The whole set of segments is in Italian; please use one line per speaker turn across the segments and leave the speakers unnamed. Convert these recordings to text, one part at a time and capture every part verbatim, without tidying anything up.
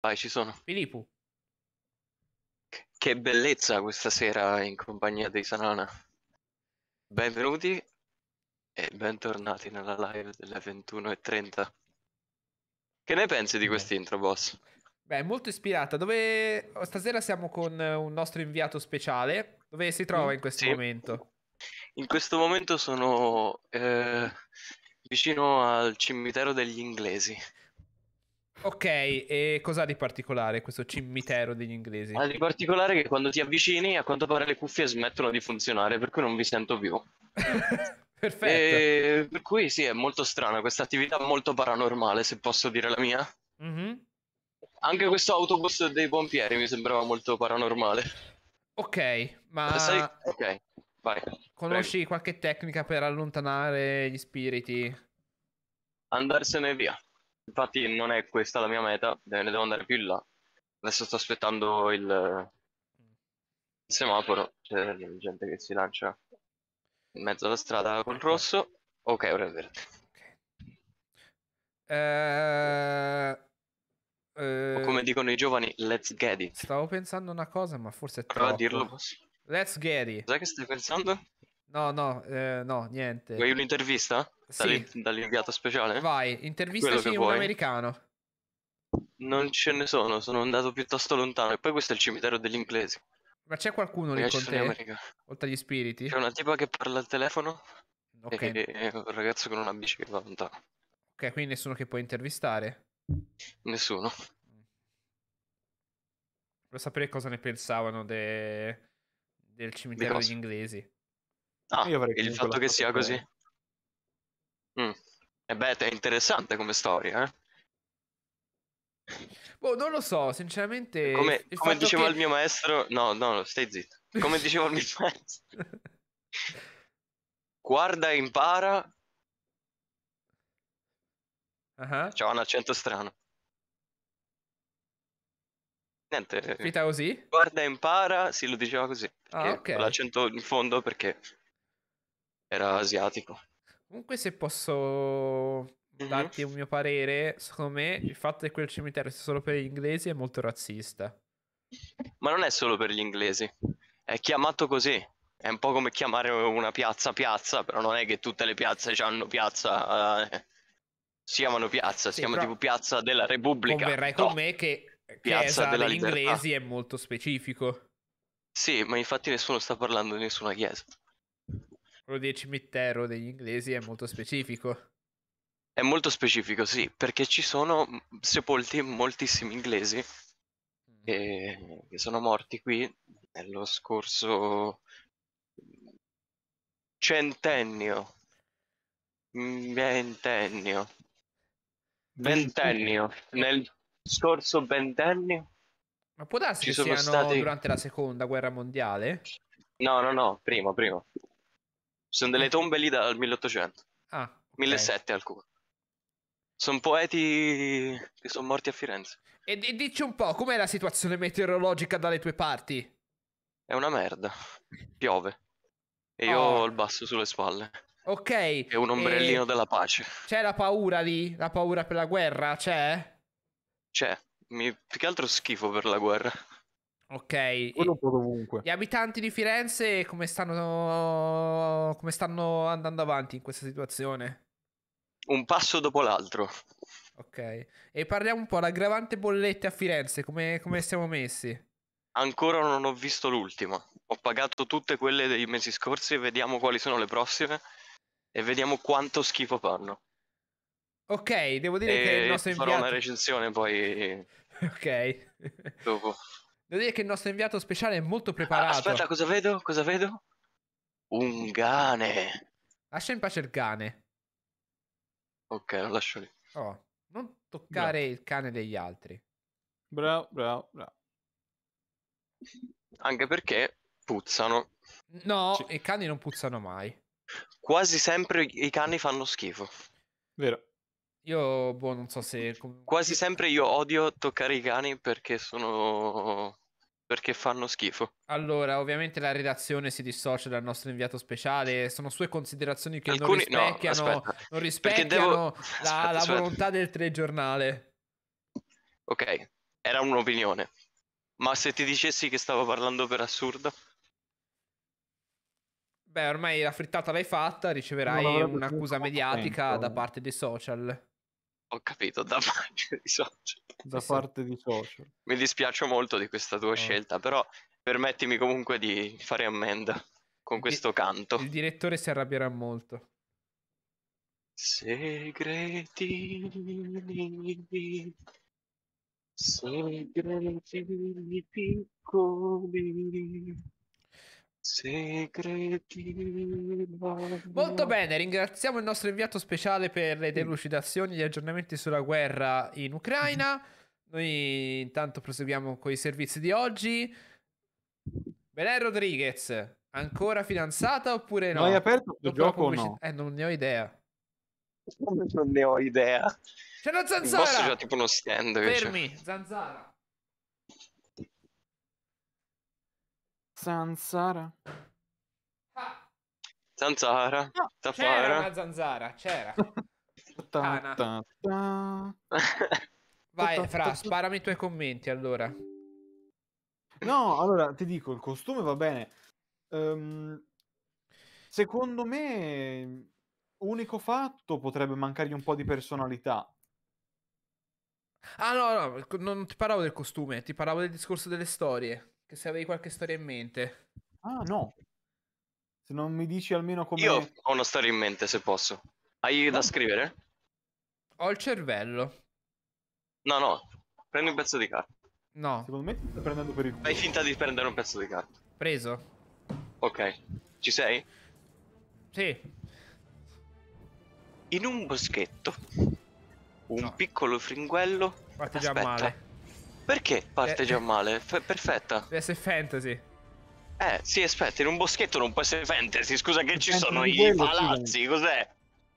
Vai, ci sono.
Filippo,
Che bellezza questa sera in compagnia dei Sanana. Benvenuti e bentornati nella live delle ventuno e trenta. Che ne pensi di
beh,
quest'intro, boss?
beh, molto ispirata. Dove stasera siamo con un nostro inviato speciale. Dove si trova
Mm?
in questo
Sì.
momento?
In questo momento sono eh, vicino al cimitero degli inglesi.
Ok, e cosa di particolare questo cimitero degli inglesi?
Ha di particolare che quando ti avvicini, a quanto pare le cuffie smettono di funzionare, per cui non vi sento più.
Perfetto.
E per cui sì, è molto strana questa attività molto paranormale, se posso dire la mia.
Mhm.
Anche questo autobus dei pompieri mi sembrava molto paranormale.
Ok,
Sai?
ma
Ok, vai, prego.
conosci qualche tecnica per allontanare gli spiriti?
Andarsene via. Infatti non è questa la mia meta, ne devo andare più in là. Adesso sto aspettando il, il semaforo, c'è gente che si lancia in mezzo alla strada col
Ecco.
rosso. Ok, ora è verde.
Ok. Eh,
O
eh,
come dicono i giovani, let's get it.
Stavo pensando una cosa, ma forse è
Prova a dirlo,
troppo.
posso?
Let's get it.
Cos'è che stai pensando?
No, no, eh, no,
Vuoi
niente.
un'intervista?
Sì,
Dall'in- Dall'inviato speciale?
vai,
Quello che
intervistaci un
vuoi?
americano.
Non ce ne sono, sono andato piuttosto lontano. E poi questo è il cimitero degli inglesi.
Ma c'è qualcuno lì
Magari ci
con
sono gli
te?
americani.
Oltre agli
C'è
spiriti?
una tipa che parla al telefono
Ok,
e un ragazzo con una bici che va lontano.
ok, quindi nessuno che puoi intervistare.
Nessuno.
Volevo sapere cosa ne pensavano de- del
Di
cimitero degli
cosa?
inglesi.
Ah,
Io avrei
il
comunque
fatto che
lasciato
sia così.
perdere.
Mm. E beh, è interessante come storia, eh?
Boh, non lo so, sinceramente, il,
Come,
il
come
fatto
diceva
che...
il mio maestro, no, no, stai zitto. Come diceva il mio maestro, guarda e impara.
Ah,
C'ha un accento strano. Niente,
finita così?
guarda e impara, sì, lo diceva così,
Ah,
perché
ok.
con l'accento in fondo perché era asiatico.
Comunque, se posso
Mhm.
darti un mio parere, secondo me il fatto che quel cimitero sia solo per gli inglesi è molto razzista.
Ma non è solo per gli inglesi, è chiamato così. È un po' come chiamare una piazza piazza, però non è che tutte le piazze hanno piazza, eh, si chiamano piazza, si
Sì,
chiama
però
tipo Piazza della Repubblica,
converrai con
no,
me che
Piazza
chiesa
della
degli
Libertà.
inglesi è molto specifico.
Sì, ma infatti nessuno sta parlando di nessuna chiesa.
Quello del cimitero degli inglesi è molto specifico.
È molto specifico, sì, perché ci sono mh, sepolti moltissimi inglesi che, che sono morti qui nello scorso centennio, mm, ventennio,
Ventennio.
ventennio. Nel scorso ventennio
Ma può darsi
ci
che
sono
siano
stati...
durante la seconda guerra mondiale?
No, no, no, prima, prima. Ci sono delle
Perché?
tombe lì dal milleottocento,
Ah, ok.
millesettecento alcune. Sono poeti che sono morti a Firenze.
E di- dici un po', com'è la situazione meteorologica dalle tue parti?
È una merda. Piove. E io ho
Oh,
il basso sulle spalle.
ok.
E un ombrellino
E
della pace.
c'è la paura lì? La paura per la guerra? C'è?
C'è. Mi... Più che altro schifo per la guerra.
Ok.
Quello un
E
po' dovunque.
gli abitanti di Firenze come stanno, come stanno andando avanti in questa situazione?
Un passo dopo l'altro.
Ok. E parliamo un po' l'aggravante bollette a Firenze, come, come siamo messi?
Ancora non ho visto l'ultima. Ho pagato tutte quelle dei mesi scorsi, vediamo quali sono le prossime e vediamo quanto schifo fanno.
Ok, devo dire che il
E
nostro
ti farò una
inviato...
recensione poi
Ok.
dopo.
Devo dire che il nostro inviato speciale è molto
Ah, aspetta,
preparato.
cosa vedo? Cosa vedo? Un cane.
Lascia in pace il cane.
Ok, lo lascio lì.
Oh, non
Bravo,
toccare il cane degli altri.
bravo, bravo, bravo.
Anche perché puzzano.
No,
Sì,
i cani non puzzano mai.
Quasi sempre i cani fanno schifo.
vero.
Io, boh, non so se... com-
Quasi
io-
sempre io odio toccare i cani perché sono... perché fanno schifo.
Allora, ovviamente la redazione si dissocia dal nostro inviato speciale. Sono sue considerazioni che non
Alcuni... No,
rispecchiano,
aspetta.
non
Perché devo...
rispecchiano la,
Aspetta,
la
aspetta.
volontà del telegiornale.
Ok. era un'opinione. Ma se ti dicessi che stavo parlando per assurdo?
Beh, ormai la frittata l'hai fatta,
Non
riceverai
avrebbe
un'accusa
molto
mediatica
senso,
da parte dei social.
Ho capito, da parte di social.
da
Sì, sì.
parte di social.
Mi dispiace molto di questa tua
Oh.
scelta, però permettimi comunque di fare ammenda con
Il di-
questo canto.
Il direttore si arrabbierà molto.
Segretini, segretini piccoli, segretini.
Molto bene, ringraziamo il nostro inviato speciale per le delucidazioni e gli aggiornamenti sulla guerra in Ucraina. Noi intanto proseguiamo con i servizi di oggi. Belen Rodriguez, ancora fidanzata oppure no?
Ma hai aperto questo
Dopo la
gioco o
pubblicità-
no?
Eh, non ne ho idea.
Non ne ho idea.
C'è la
Il boss
zanzara!
c'ha tipo uno stand che c'è.
Fermi, zanzara.
Zanzara.
Ah,
Zanzara,
c'era
Tafara.
una zanzara, c'era.
Ta,
Puttana.
ta, ta.
Vai, Fra, sparami i tuoi commenti allora.
No, allora ti dico, il costume va bene. Ehm, secondo me, unico fatto, potrebbe mancargli un po' di personalità.
Ah no, no, il co- non ti parlavo del costume, ti parlavo del discorso delle storie. Che se avevi qualche storia in mente.
Ah, no. Se non mi dici almeno come...
Io ho una storia in mente, se posso. Hai da
No.
scrivere?
Ho il cervello.
No, no. Prendi un pezzo di carta.
No,
Secondo me ti stai prendendo per il culo.
Fai finta di prendere un pezzo di carta.
preso.
Ok. Ci sei?
Sì.
In un boschetto. Un
No.
piccolo fringuello.
Parte già
Aspetta.
male.
Perché parte
Eh.
già male? F- perfetta.
Deve essere fantasy.
Eh, sì, aspetta, in un boschetto non può essere fantasy. Scusa che ci sono
Fantasy
i
quello,
palazzi, cos'è?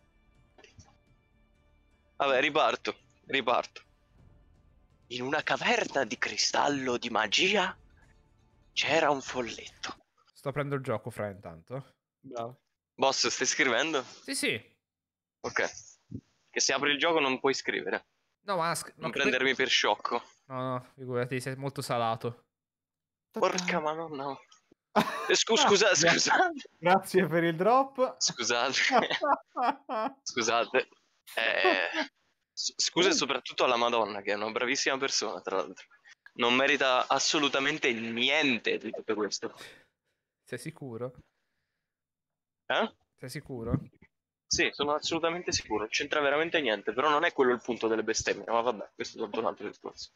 Vabbè, riparto. Riparto. In una caverna di cristallo di magia c'era un folletto.
Sto aprendo il gioco, Fra, intanto.
Bravo.
Boss, stai scrivendo?
Sì, sì.
Ok. Che se apri il gioco non puoi scrivere.
No, ma... sc-
Non
no,
prendermi per sciocco.
No, no, figurati, sei molto salato.
Porca madonna. Eh, scu- scusa, scusate.
Grazie per il drop.
Scusate. Scusate. Eh, s- scusa soprattutto alla Madonna, che è una bravissima persona, tra l'altro. Non merita assolutamente niente di tutto questo.
Sei sicuro?
Eh?
Sei sicuro?
Sì, sono assolutamente sicuro. Non c'entra veramente niente, però non è quello il punto delle bestemmie. Ma vabbè, questo è tutto un altro discorso.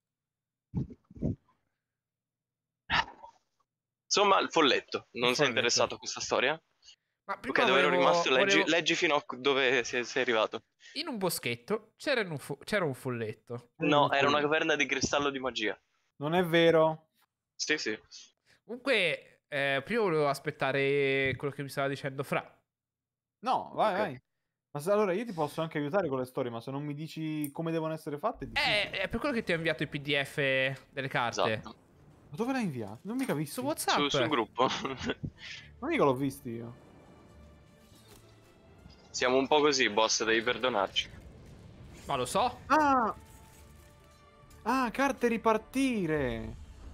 Insomma, il folletto. Non sei
folletto.
interessato a questa storia?
Ma
Ok,
prima
dove ero
volevo-
rimasto? Leggi,
volevo-
leggi fino a dove sei, sei arrivato.
In un boschetto c'era un, fo- c'era un folletto.
No, era una caverna di cristallo di magia.
Non è vero.
Sì, sì.
Comunque, eh, prima volevo aspettare quello che mi stava dicendo Fra.
No, vai,
Ok.
vai. Ma se, allora io ti posso anche aiutare con le storie, ma se non mi dici come devono essere fatte, è difficile.
Eh, è per quello che ti ho inviato i P D F delle carte.
Esatto.
Ma dove l'hai inviato? Non mica visto.
Su WhatsApp.
Su- sul gruppo.
Ma mica l'ho visto io.
Siamo un po' così, boss, devi perdonarci.
Ma lo so.
Ah! Ah, carte ripartire.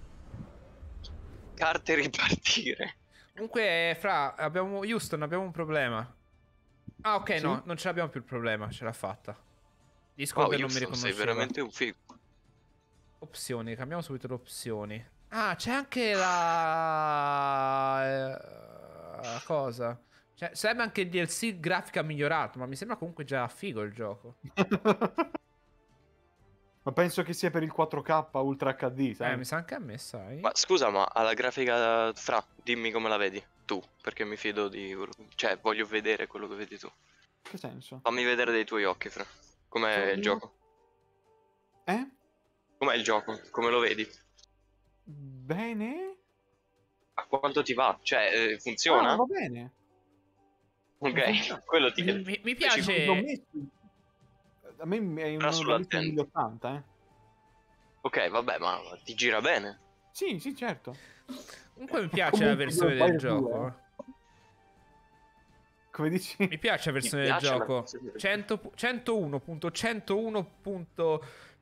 Carte ripartire.
Comunque, Fra, abbiamo Houston, abbiamo un problema. Ah, ok,
Sì?
no, non ce l'abbiamo più il problema, ce l'ha fatta.
Wow,
Discord non mi
Houston, sei
riconosceva.
veramente un figo.
Opzioni, cambiamo subito le opzioni. Ah, c'è anche la... eh, cosa? Cioè, serve anche il D L C grafica migliorato, ma mi sembra comunque già figo il gioco.
Ma penso che sia per il quattro K Ultra H D, sai?
Eh, mi sa anche a me, sai?
Ma scusa, ma alla grafica Fra, dimmi come la vedi tu, perché mi fido di... Cioè, voglio vedere quello che vedi tu.
Che senso?
Fammi vedere dei tuoi occhi, Fra. Com'è il
Sono-
gioco?
Eh?
Com'è il gioco? Come lo vedi?
Bene?
A quanto ti va? Cioè, eh,
Ah,
funziona?
va bene.
Ok, quello ti
Mi,
chiedo.
mi- mi
L'ho
piace...
messo- A me è
Però
una
sulla
bellissima
attenti.
mille ottanta, eh.
Ok, vabbè, ma ti gira bene?
Sì, sì, certo.
Comunque mi piace
Comunque
la versione
due
del
file due,
gioco.
eh. Come dici?
Mi piace la versione del
piace la
gioco.
versione del
cento centouno punto centouno punto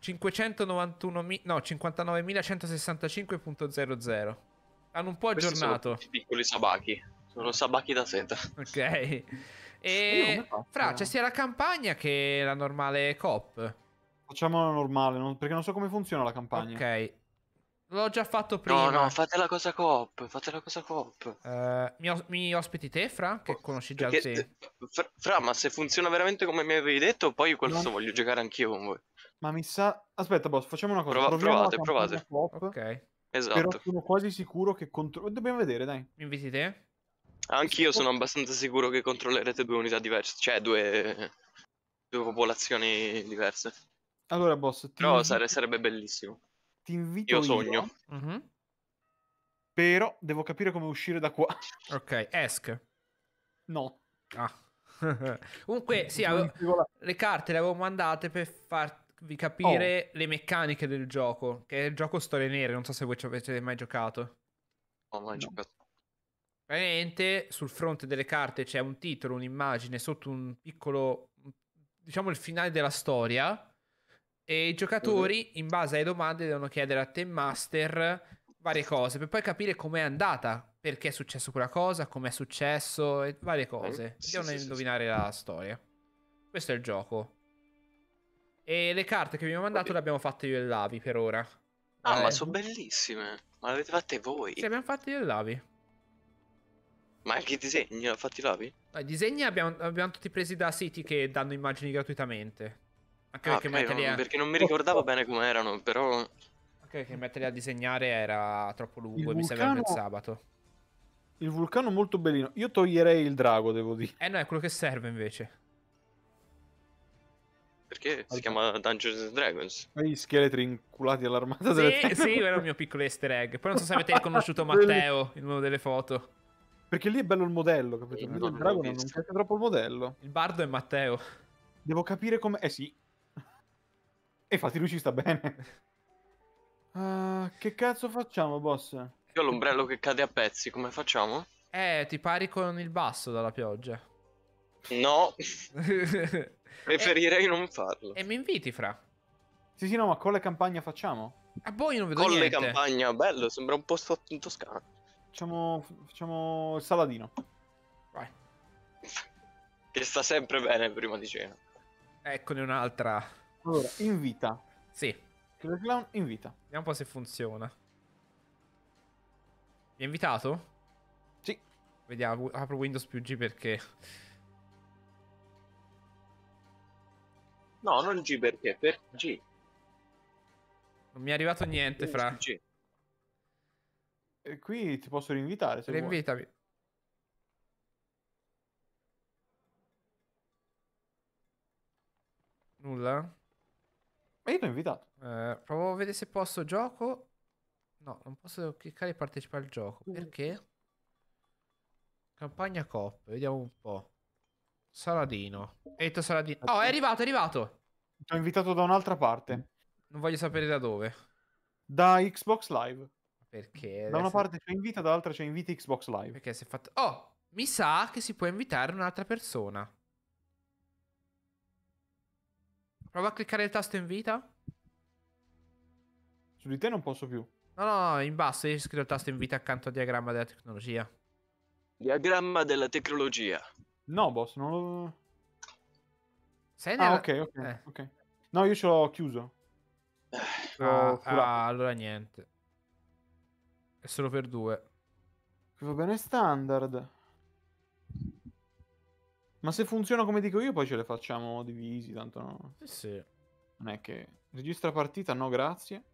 cinquecentonovantuno no, cinquantanovemilacentosessantacinque punto zero zero. Hanno un po'
Questi sono
aggiornato.
tutti piccoli sabaki. Sono sabaki da seta.
Ok.
Io
E
come faccio?
fra, c'è sia la campagna che la normale coop.
Facciamola normale, non- perché non so come funziona la campagna.
Ok. L'ho già fatto
No,
prima.
no, fate la cosa coop. Fate la cosa coop.
Eh, mi, os- mi ospiti te, Fra? Che conosci già
Perché,
te.
eh, Fra, Fra, ma se funziona veramente come mi avevi detto, poi questo
No.
voglio giocare anch'io con voi.
Ma mi sa... Aspetta, boss, facciamo una cosa.
Prova-
Proviamo
provate,
la campagna
provate.
coop,
Ok.
però
Esatto.
sono quasi sicuro che contro... Dobbiamo vedere, dai.
Mi inviti te?
Anch'io sono abbastanza sicuro che controllerete due unità diverse. Cioè, due, due popolazioni diverse.
Allora, boss, ti
Però
invito,
sare- sarebbe bellissimo.
ti invito
Io sogno.
Mhm.
però devo capire come uscire da qua.
Ok, esc.
No.
Ah. Comunque, sì,
Non
avevo-
mi spiego la-
le carte le avevo mandate per farvi capire le meccaniche del gioco. Che è il gioco Storie Nere, non so se voi ci avete mai giocato.
Oh, mai
No.
giocato.
Praticamente sul fronte delle carte c'è un titolo, un'immagine, sotto un piccolo, diciamo il finale della storia. E i giocatori, in base alle domande, devono chiedere a Ten Master varie cose per poi capire com'è andata, perché è successo quella cosa, com'è successo e varie cose.
Sì,
Devono
sì, sì,
indovinare la storia. Questo è il gioco. E le carte che vi ho mandato
Ok.
le abbiamo fatte io e Lavi per ora.
Ah, ma
Eh,
sono bellissime. Ma le avete fatte voi?
Sì, le abbiamo fatte io e Lavi.
Ma anche i disegni li ha fatti Lavi?
No, i disegni abbiamo, abbiamo tutti presi da siti che danno immagini gratuitamente. Anche
Ah,
perché
ok,
metterli
non-
a...
perché non mi ricordavo bene come erano, però...
Anche perché metterli a disegnare era troppo lungo
Il
e mi serviva per il
vulcano-
sabato.
Il vulcano molto bellino. Io toglierei il drago, devo dire.
Eh no, è quello che serve invece.
Perché si chiama Dungeons and Dragons.
Quegli scheletri inculati all'armata delle
Sì,
tenebre.
sì, quello è il mio piccolo easter egg. Poi non so se avete riconosciuto Matteo, il uno delle foto.
Perché lì è bello il modello, capito?
Sì,
Lì
non
il
l'ho
drago non
visto.
piace troppo il modello.
Il bardo è Matteo.
Devo capire come... Eh sì. E infatti lui ci sta bene. Ah, che cazzo facciamo, boss?
Io ho l'ombrello che cade a pezzi, come facciamo?
Eh, ti pari con il basso dalla pioggia.
No,
e,
preferirei non farlo.
e mi inviti, Fra?
Sì, sì, no, ma con le campagne facciamo?
A voi non vedo
Colle
niente.
campagna, bello, sembra un posto in Toscana.
Facciamo, facciamo il saladino.
Vai.
Che sta sempre bene prima di cena.
Eccone un'altra.
Allora, invita.
Sì,
Killer Clown invita.
vediamo un po' se funziona. Mi hai invitato?
Sì.
Vediamo, apro Windows più G perché...
No, non G perché, per G.
Non mi è arrivato niente, Fra.
G.
E qui ti posso rinvitare se vuoi.
Reinvitami. Nulla?
Ma io ti ho invitato.
Eh, provo a vedere se posso gioco. No, non posso cliccare e partecipare al gioco. Perché? Campagna coop, vediamo un po'. Saladino. Hai detto Saladino. Oh, è arrivato, è arrivato.
Ti ho invitato da un'altra parte.
Non voglio sapere da dove.
Da Xbox Live.
Perché?
Da una
adesso-
parte c'è invita, dall'altra c'è inviti Xbox Live.
Perché si è fatto... Oh, mi sa che si può invitare un'altra persona. Prova a cliccare il tasto invita.
Su di te non posso più.
No, no, no, in basso c'è scritto il tasto invita accanto al diagramma della tecnologia.
Diagramma della tecnologia.
No, boss, non lo...
Sei
Ah,
nella...
ok, ok,
Eh.
ok. No, io ce l'ho chiuso. L'ho
Ah,
curato.
ah, allora niente. È solo per due.
Qui va bene standard. Ma se funziona come dico io, poi ce le facciamo divisi, tanto no.
Sì, sì.
Non è che... Registra partita, no grazie.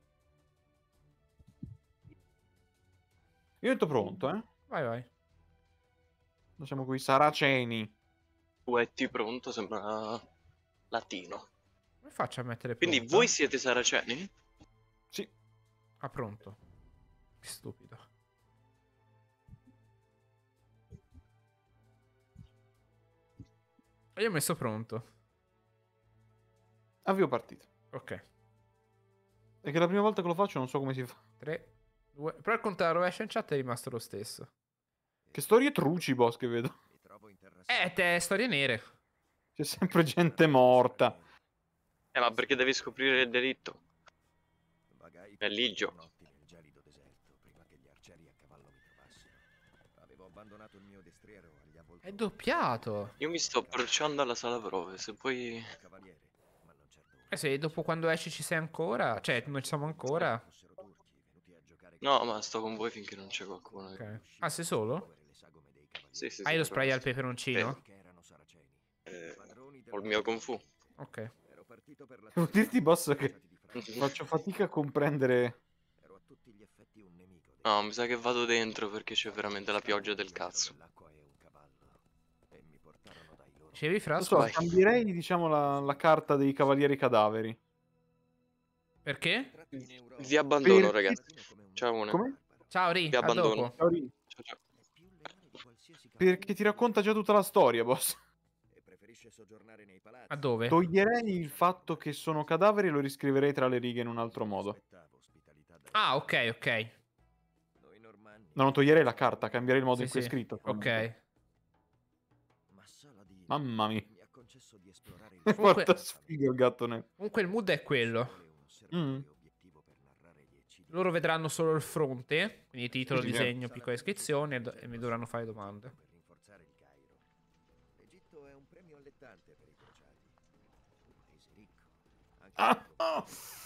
Io ho detto pronto, eh.
Vai, vai.
Facciamo qui saraceni.
Uetti pronto, sembra latino.
Come faccio a mettere
Quindi
pronto?
voi siete saraceni?
Sì.
Ah, pronto. Che stupido. E io ho messo pronto.
Avvio partita.
Ok.
È che la prima volta che lo faccio non so come si fa.
tre, due... Però il conto della rovescia in chat è rimasto lo stesso.
Che storie truci, boss, che vedo.
Eh, te storie nere.
C'è sempre gente morta.
E Eh, ma perché devi scoprire il delitto?
Vagai
È ligio.
notti nel gelido deserto prima che gli arcieri a cavallo mi trovassero. Avevo abbandonato il mio destriero agli avvoltoi.
È doppiato.
Io mi sto approcciando alla sala prove, se poi...
Cavaliere, ma non certo uno.
E se dopo quando esci ci sei ancora, cioè noi ci siamo ancora.
Fossero turchi venuti a giocare
No, ma sto con voi finché non c'è qualcuno.
Ok. Ah, sei solo?
Sì, sì,
Hai
sì,
lo spray al
resto.
peperoncino?
Eh, ho il mio Kung Fu.
Ok.
Devo dirti, boss, che faccio fatica a comprendere.
No, mi sa che vado dentro perché c'è veramente la pioggia del cazzo.
Dicevi,
Non
Frasco?
so,
Vai.
cambierei, diciamo, la, la carta dei cavalieri cadaveri.
Perché?
Vi abbandono,
Perché-
ragazzi. Ciao, una.
Come?
Ciao, Ri,
Vi
a
abbandono.
dopo.
Ciao, Ri.
Ciao, ciao.
Perché ti racconta già tutta la storia, boss.
A dove?
Toglierei il fatto che sono cadaveri e lo riscriverei tra le righe in un altro modo.
Ah, ok, ok.
No, non toglierei la carta, cambierei il modo
Sì,
in cui
sì.
è scritto.
Ok.
Mamma mia.
Comunque-
Porta sfiga il gatto nero.
Comunque il mood è quello.
Mm.
Loro vedranno solo il fronte, quindi titolo,
Sì, sì,
disegno, piccola descrizione e, do- e mi dovranno fare domande.
L'Egitto è un premio allettante per i crociati. Un paese ricco. Anche
Ah, ah.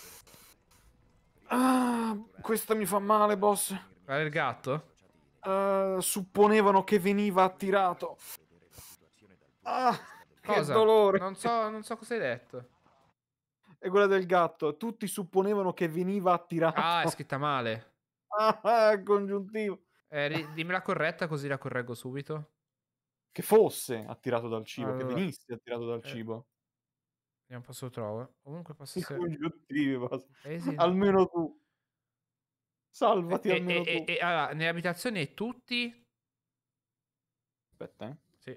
Ah, questa mi fa male, boss.
Guarda il gatto?
Ah, supponevano che veniva attirato. Ah, che
Cosa?
dolore.
Non so, non so cosa hai detto.
E quella del gatto. Tutti supponevano che veniva attirato.
Ah, è scritta male.
Ah, congiuntivo.
Eh, ri- dimmi la corretta così la correggo subito.
Che fosse attirato dal cibo, che
Allora,
venisse attirato dal
eh,
cibo.
Vediamo un po' se lo trovo. Comunque posso
I
essere...
congiuntivi, boss.
Paesi-
Almeno tu. Salvati
E,
almeno
e- e-
tu.
e- allora, nelle abitazioni tutti...
Aspetta, eh.
Sì.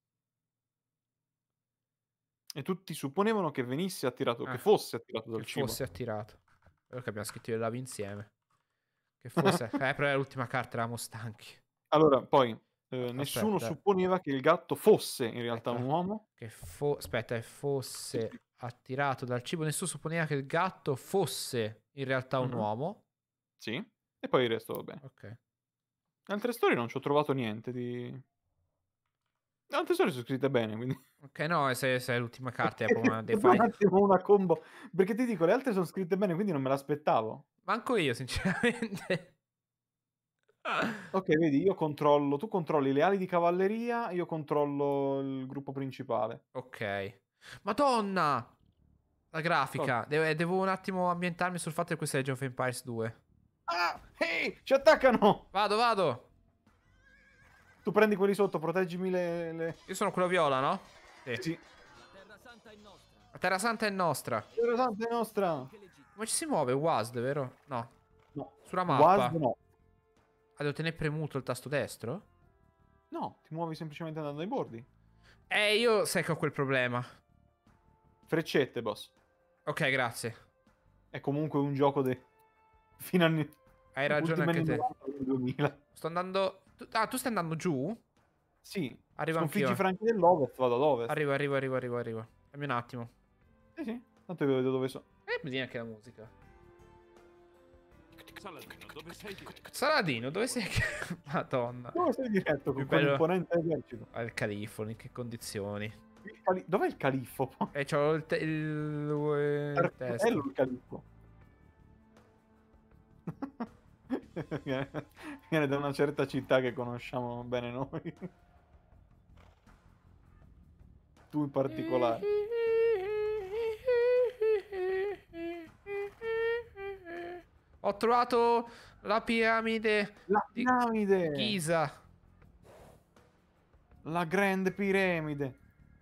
E tutti supponevano che venisse attirato,
Ah,
che fosse attirato dal
che
cibo.
fosse attirato. Quello che abbiamo scritto io e Lavi insieme. Che fosse... eh, però è l'ultima carta, eravamo stanchi.
Allora, poi, eh, nessuno
Aspetta.
supponeva che il gatto fosse in realtà
Aspetta.
un uomo.
Che fo... Aspetta, che fosse attirato dal cibo. Nessuno supponeva che il gatto fosse in realtà un
Mhm.
uomo.
Sì. E poi il resto va bene.
Ok.
Altre storie non ci ho trovato niente di... Altre storie sono scritte bene, quindi...
Ok, no, se, se è l'ultima carta è proprio una
Dopo
defy.
un attimo una combo. Perché ti dico, le altre sono scritte bene, quindi non me l'aspettavo.
Manco io, sinceramente.
Ok, vedi, io controllo... Tu controlli le ali di cavalleria, io controllo il gruppo principale.
Ok. Madonna! La grafica. Devo, devo un attimo ambientarmi sul fatto che questo è Age of Empires due.
Ah! Ehi! Ci attaccano!
Vado, vado!
Tu prendi quelli sotto, proteggimi le... le...
Io sono quello viola, no? Sì.
Sì.
La Terra Santa è nostra.
Terra Santa è nostra!
Come ci si muove? W A S D, vero? No.
No.
Sulla mappa.
W A S D no.
Ah, devo tenere premuto il tasto destro?
No, ti muovi semplicemente andando ai bordi.
Eh, io sai che ho quel problema.
Freccette, boss.
Ok, grazie.
È comunque un gioco de... fino anni...
Hai ragione
ultimi
anche
anni
te.
novanta, duemila.
Sto andando... tu- Ah, tu stai andando giù?
Sì.
Arrivo
Sconfiggi i
anch'io.
franchi dell'ovest, vado ad ovest.
Arrivo, arrivo, arrivo, arrivo, arrivo. Dammi un attimo.
Sì, sì. Tanto io vedo dove sono.
E mi viene anche la musica.
Saladino, dove sei diretto?
Saladino, dove sei? Madonna.
Dove sei diretto con
Più bello-
quell'imponente esercito?
Al califfo, in che condizioni?
Il cali- Dov'è il califfo?
E c'ho il, te- il, il
È
testo.
il califfo. Viene viene da una certa città che conosciamo bene noi. Tu in particolare.
Ho trovato la piramide
La
di
piramide!
Giza.
La grande piramide.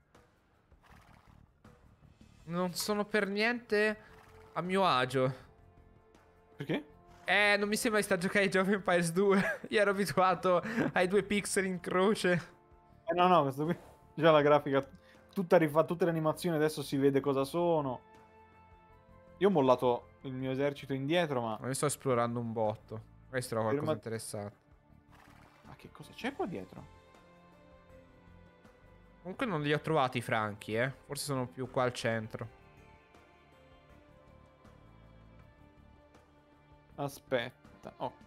Non sono per niente a mio agio.
Perché?
Eh, non mi sembra di sta a giocare Age of Empires due. Io ero abituato ai due pixel in croce.
Eh no, no, questo qui. Già la grafica tutta rifatta, tutte le animazioni adesso si vede cosa sono. Io ho mollato il mio esercito indietro, ma...
Ma io sto esplorando un botto. Questo era qualcosa
Ferma-
di interessante.
Ma che cosa c'è qua dietro?
Comunque non li ho trovati i franchi, eh. Forse sono più qua al centro.
Aspetta, ok.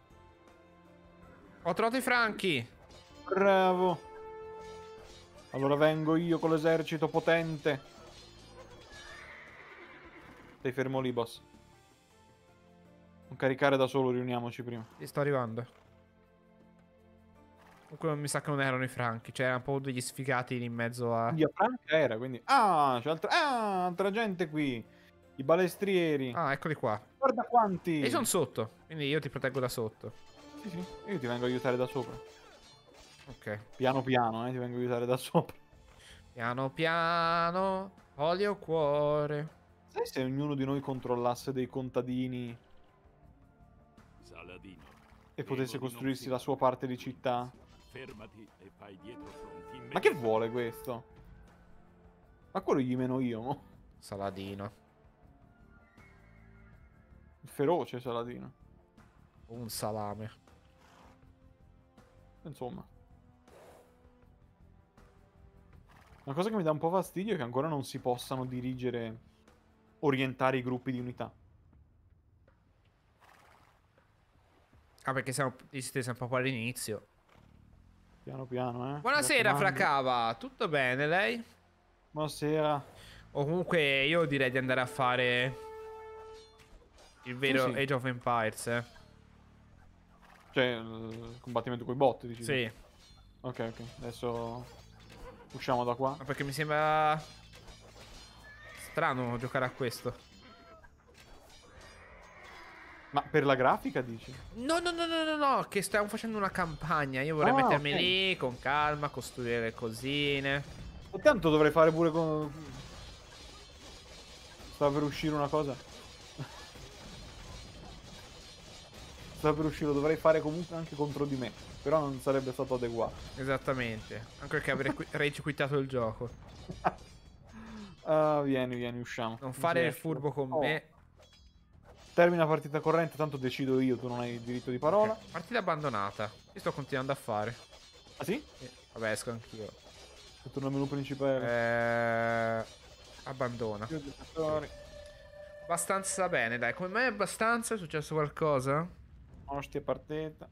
Ho trovato i franchi.
Bravo. Allora vengo io con l'esercito potente. Stai fermo lì, boss. Non caricare da solo, riuniamoci prima.
Ti sto arrivando. Comunque mi sa che non erano i franchi, cioè erano un po' degli sfigati lì in mezzo a...
Quindi a Franca era, quindi... Ah, c'è altra... ah, altra gente qui. I balestrieri.
Ah, eccoli qua.
Guarda quanti.
E io sono sotto, quindi io ti proteggo da sotto.
Sì, sì, io ti vengo a aiutare da sopra.
Ok.
Piano piano, eh, ti vengo a aiutare da sopra.
Piano piano, olio cuore.
Sai se ognuno di noi controllasse dei contadini
Saladino,
e potesse
prego di non
costruirsi la
fidare
sua parte di città?
Fermati e fai dietro fronti
Ma che vuole questo? Ma quello gli meno io, no?
Saladino.
Il feroce Saladino.
Un salame.
Insomma. Una cosa che mi dà un po' fastidio è che ancora non si possano dirigere, orientare i gruppi di unità.
Ah, perché siamo distesi un po' all'inizio.
Piano piano, eh.
Buonasera,
Mi raccomando.
Fracava. Tutto bene, lei?
Buonasera.
O comunque io direi di andare a fare il vero
Sì, sì.
Age of Empires, eh.
Cioè, il combattimento coi bot, dici?
Sì.
Ok, ok. Adesso usciamo da qua.
Ma perché mi sembra strano giocare a questo.
Ma per la grafica, dici?
No, no, no, no, no, no, che stiamo facendo una campagna. Io vorrei
Ah,
mettermi
ok.
lì con calma, costruire le cosine.
E tanto dovrei fare pure con... Stava per uscire una cosa. Stava per uscire, lo dovrei fare comunque anche contro di me. Però non sarebbe stato adeguato.
Esattamente. Anche perché avrei qui- rage quittato il gioco.
Ah, vieni, vieni, usciamo.
Non fare il
riesce.
furbo con
Oh.
me.
Termina partita corrente, tanto decido io, tu non hai il diritto di parola.
Ok, partita abbandonata. Io sto continuando a fare.
Ah sì?
Sì. Vabbè, esco anch'io.
Torno al menu principale.
Eh... Abbandona.
Io giocatori.
Abbastanza bene, dai. Come me è abbastanza? È successo qualcosa?
Ostia partita.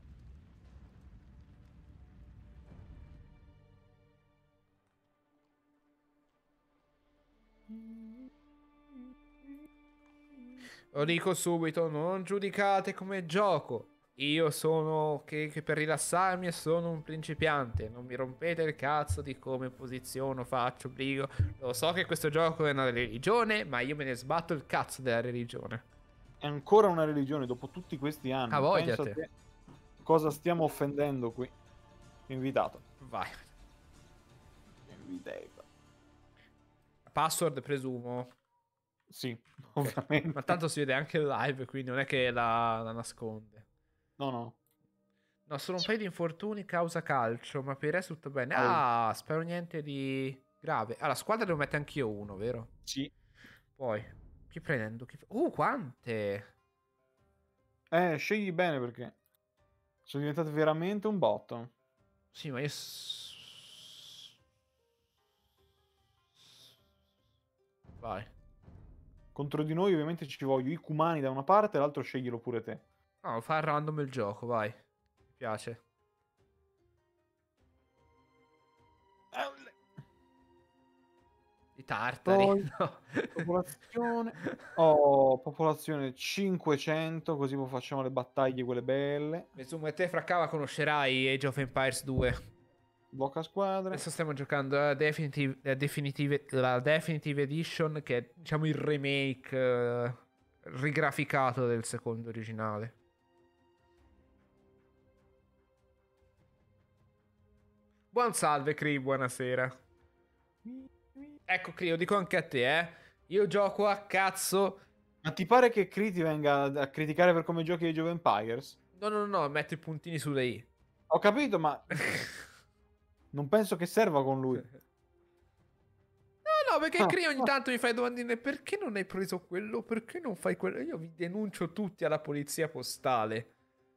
Lo dico subito, non giudicate come gioco. Io sono che, che per rilassarmi sono un principiante. Non mi rompete il cazzo di come posiziono, faccio, obbligo. Lo so che questo gioco è una religione, ma io me ne sbatto il cazzo della religione.
È ancora una religione dopo tutti questi anni.
A voglia
Pensa
te.
te cosa stiamo offendendo qui. Invitato.
Vai.
Invitato.
Password presumo.
Sì,
Ok.
ovviamente.
Ma tanto si vede anche il live, quindi non è che la, la nasconde.
No, no.
No, sono un paio di infortuni causa calcio, ma per il resto tutto bene.
Oh.
Ah, spero niente di grave. Allora, squadra devo mettere anch'io uno, vero?
Sì.
Poi, chi prendendo? Chi... Uh, quante?
Eh, scegli bene perché sono diventate veramente un botto.
Sì, ma io... s- Vai.
Contro di noi ovviamente ci voglio i Kumani da una parte e l'altro sceglielo pure te.
No, fa random il gioco, vai. Mi piace. I tartari.
Poi,
No.
popolazione. Oh, popolazione cinquecento, così poi facciamo le battaglie quelle belle.
Presumo che te, Fraccava, conoscerai Age of Empires due.
Blocca squadre.
Adesso stiamo giocando la Definitive, la Definitive, la Definitive Edition, che è, diciamo, il remake eh, rigraficato del secondo originale. Buon salve, Cree, buonasera. Ecco, Cree, lo dico anche a te, eh. Io gioco a cazzo.
Ma ti pare che Cree ti venga a criticare per come giochi Age of Empires?
No, no, no, metto i puntini sulle i.
Ho capito, ma non penso che serva con lui.
No, no, perché
Ah,
Cree ogni
ah.
tanto mi fai domandine: perché non hai preso quello? Perché non fai quello? Io vi denuncio tutti alla polizia postale.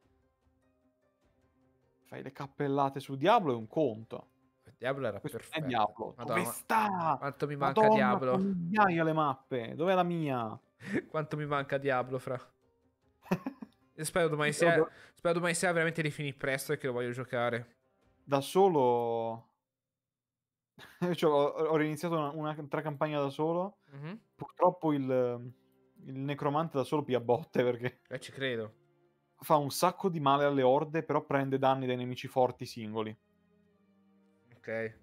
Fai le cappellate su Diablo è un conto.
Diablo era
Questo
perfetto.
è Diablo.
Madonna,
Dove sta?
quanto mi manca
Madonna,
Diablo.
sono migliaia le mappe. Dov'è la mia?
Quanto mi manca Diablo, fra. Io spero domani
Però
sera,
da-
spero domani sera veramente di finire presto e che lo voglio giocare.
Da solo... cioè, ho, ho riniziato una, un'altra campagna da solo.
Mhm.
Purtroppo il, il necromante da solo pia botte perché
Eh, ci credo.
fa un sacco di male alle orde, però prende danni dai nemici forti singoli.
Ok.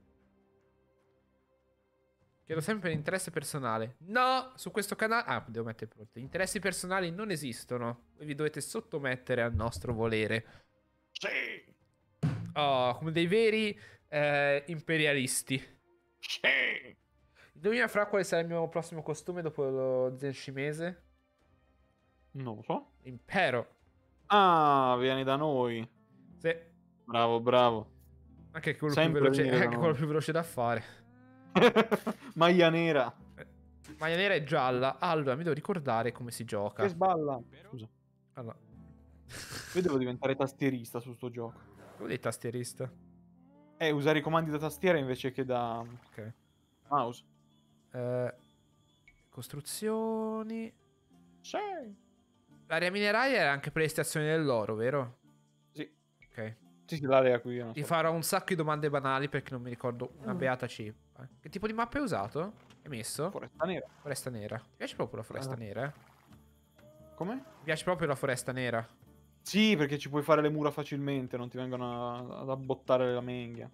Chiedo sempre l'interesse personale. No, su questo canale... Ah, devo mettere pronto. Interessi personali non esistono. Voi vi dovete sottomettere al nostro volere.
Sì!
Oh, come dei veri eh, imperialisti.
Sì!
Indovina fra quale sarà il mio prossimo costume dopo lo zenshimese?
Non lo so.
Impero.
Ah, vieni da noi.
Sì.
Bravo, bravo.
Anche quello, più
Sempre
veloce,
venire da
anche quello
noi.
più veloce da fare.
Maglia nera.
Eh, Maglia nera e gialla. Allora, mi devo ricordare come si gioca.
Che sballa. Scusa.
Allora.
Io devo diventare tastierista su sto gioco.
Come dei tastierista?
Eh, usare i comandi da tastiera invece che da
Ok.
mouse.
Eh, costruzioni.
Sì.
L'area mineraria era anche per l'estrazione dell'oro, vero?
Sì.
Ok.
Sì, sì, l'area qui. io non
Ti
so.
farò un sacco di domande banali perché non mi ricordo una
Mm.
beata cifra. Che tipo di mappa hai usato? Hai messo?
Foresta nera.
Foresta nera. Mi piace proprio la foresta
Ah.
nera, eh.
Come?
Mi piace proprio la foresta nera.
Sì, perché ci puoi fare le mura facilmente, non ti vengono a- ad abbottare la menghia.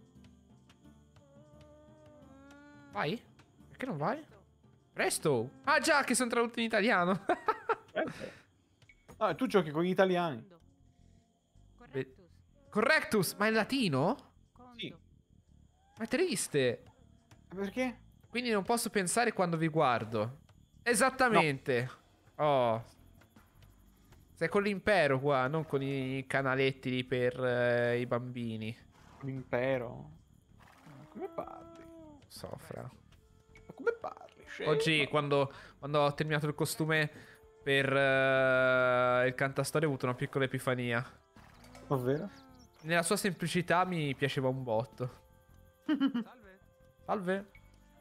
Vai? Perché non vai? Presto! Ah già, che sono tradotto in italiano.
Ah, tu giochi con gli italiani.
Correctus. Correctus, ma è latino?
Sì.
Ma è triste.
Perché?
Quindi non posso pensare quando vi guardo. Esattamente. Oh. Sei con l'impero qua, non con i canaletti lì per eh, i bambini.
L'impero. Come parli?
Soffra.
Ma come parli? Scemo?
Oggi quando, quando ho terminato il costume per eh, il cantastorie ho avuto una piccola epifania.
Ovvero?
Nella sua semplicità mi piaceva un botto.
Salve.
Salve.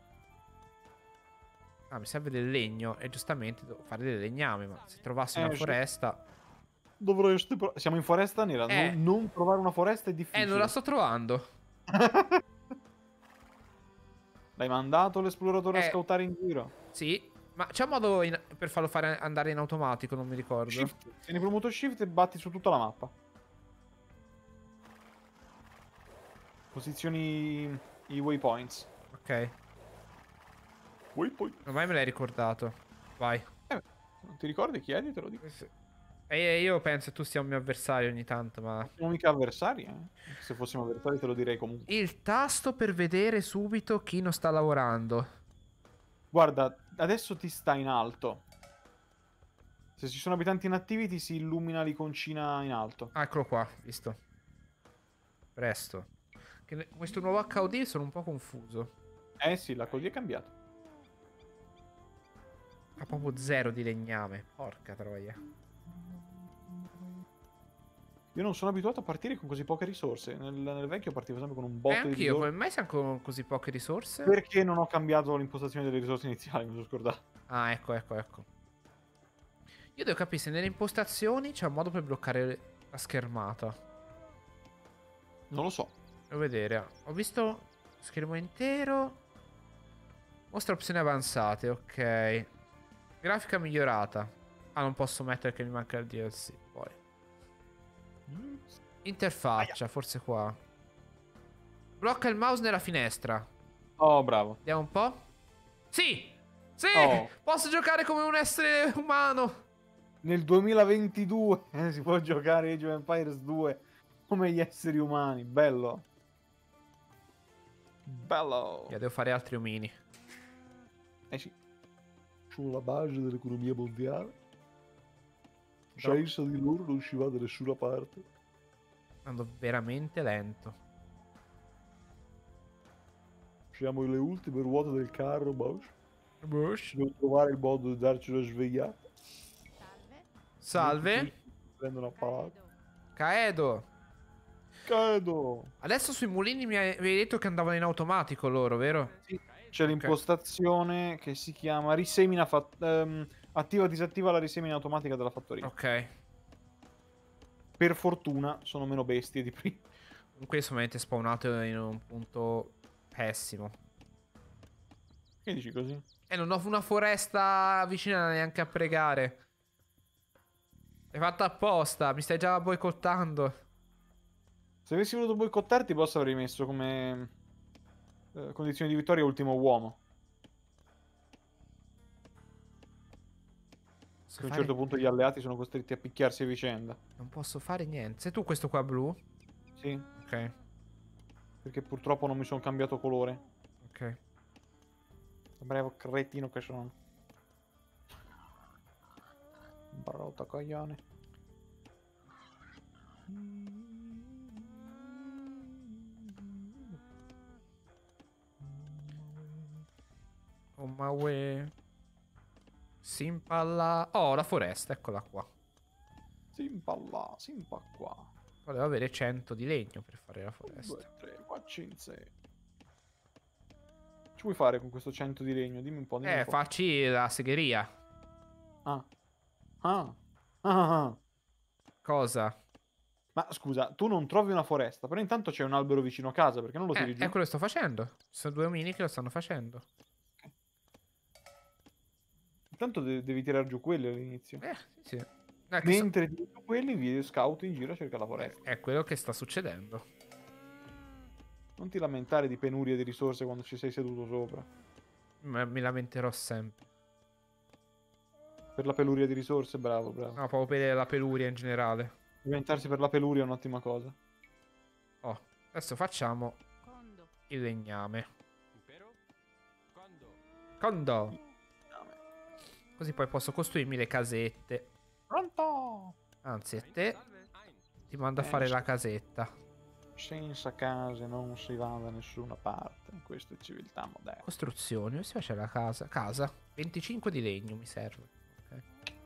Ah, mi serve del legno e giustamente devo fare del legname, ma se trovassi
Eh,
una
sì.
foresta...
Dovresti pro- Siamo in foresta nera.
Eh.
Non, non trovare una foresta è difficile.
Eh, non la sto trovando.
L'hai mandato l'esploratore
Eh.
a scoutare in giro?
Sì, ma c'è un modo in- per farlo fare andare in automatico, non mi ricordo.
Shift. Tieni premuto shift e batti su tutta la mappa. Posizioni i waypoints.
Ok,
Waypoint.
ormai me l'hai ricordato. Vai.
Non ti ricordi? Chiedi, te lo dico.
E io penso tu sia un mio avversario ogni tanto, ma...
Non siamo mica avversari, eh? Se fossimo avversari te lo direi comunque.
Il tasto per vedere subito chi non sta lavorando.
Guarda, adesso ti sta in alto. Se ci sono abitanti inattivi ti si illumina l'iconcina in alto.
Ah, eccolo qua, visto. Presto. Che ne- questo nuovo H U D sono un po' confuso.
Eh sì, la così è cambiato.
Ha proprio zero di legname. Porca troia.
Io non sono abituato a partire con così poche risorse. Nel, nel vecchio partivo sempre con un
E
botto di
anch'io,
risorse.
come mai siamo con così poche risorse?
Perché non ho cambiato l'impostazione delle risorse iniziali, mi sono scordato.
Ah, ecco, ecco, ecco. Io devo capire se nelle impostazioni c'è un modo per bloccare la schermata.
Non lo so.
Devo vedere. Ho visto schermo intero. Mostra opzioni avanzate, ok. Grafica migliorata. Ah, non posso mettere che mi manca il D L C. Poi. Interfaccia, forse qua. Blocca il mouse nella finestra.
Oh, bravo.
Vediamo un po'. Sì! Sì!
Oh.
Posso giocare come un essere umano.
Nel duemilaventidue eh, si può giocare Age of Empires due come gli esseri umani. Bello. Bello.
Io devo fare altri omini.
Eh sì. Sulla base dell'economia mondiale.
No.
Senza di loro non si va da nessuna parte.
Andando veramente lento.
Siamo le ultime ruote del carro, Bosch.
Bush.
Devo trovare il modo di darci una svegliata.
Salve.
Prendono a palata.
Caedo.
Caedo.
Adesso sui mulini mi avevi detto che andavano in automatico loro, vero?
C'è l'impostazione che si chiama risemina fat- ehm, attiva o disattiva la risemina automatica della fattoria.
Ok.
per fortuna sono meno bestie di prima.
Comunque sono veramente spawnato in un punto pessimo.
Che dici così?
E non ho una foresta vicina neanche a pregare. L'hai fatta apposta, mi stai già boicottando.
Se avessi voluto boicottarti, boss avrei messo come eh, condizione di vittoria ultimo uomo.
Posso
A un
fare-
certo punto gli alleati sono costretti a picchiarsi a vicenda.
Non posso fare niente. Sei tu questo qua blu?
Sì,
Ok,
perché purtroppo non mi sono cambiato colore.
ok.
Bravo cretino che sono. Brutto coglione.
Oh my way. Simpalla. Oh, la foresta, eccola qua.
Simpa là, simpa qua.
Volevo avere cento di legno per fare la foresta.
due, tre, quattro, cinque, sei. Che vuoi fare con questo cento di legno? Dimmi un po'. Dimmi
Eh,
un po'.
facci la segheria.
Ah. Ah. Ah, ah.
Cosa?
Ma scusa, tu non trovi una foresta, però intanto c'è un albero vicino a casa, perché non lo
Eh,
tiri giù?
è quello che sto facendo. Ci sono due omini che lo stanno facendo.
Intanto de- devi tirare giù quelli all'inizio.
Eh, sì, sì. Eh, che so-
Mentre tiri giù quelli, vi scout in giro a cercare la foresta.
È quello che sta succedendo.
Non ti lamentare di penuria di risorse quando ci sei seduto sopra.
M- mi lamenterò sempre.
Per la penuria di risorse, bravo, bravo.
No, proprio per la peluria in generale.
Lamentarsi per la penuria è un'ottima cosa.
Oh, adesso facciamo
Quando?
il legname.
Impero? Quando?
Condo. Così poi posso costruirmi le casette.
Pronto?
Anzi, a te
Salve. Ein.
ti mando a
Eh,
fare
lo
la
so.
casetta.
Senza case non si va da nessuna parte. Questa è civiltà moderna.
Costruzioni, dove si face la casa? Casa. venticinque di legno mi serve. Ok.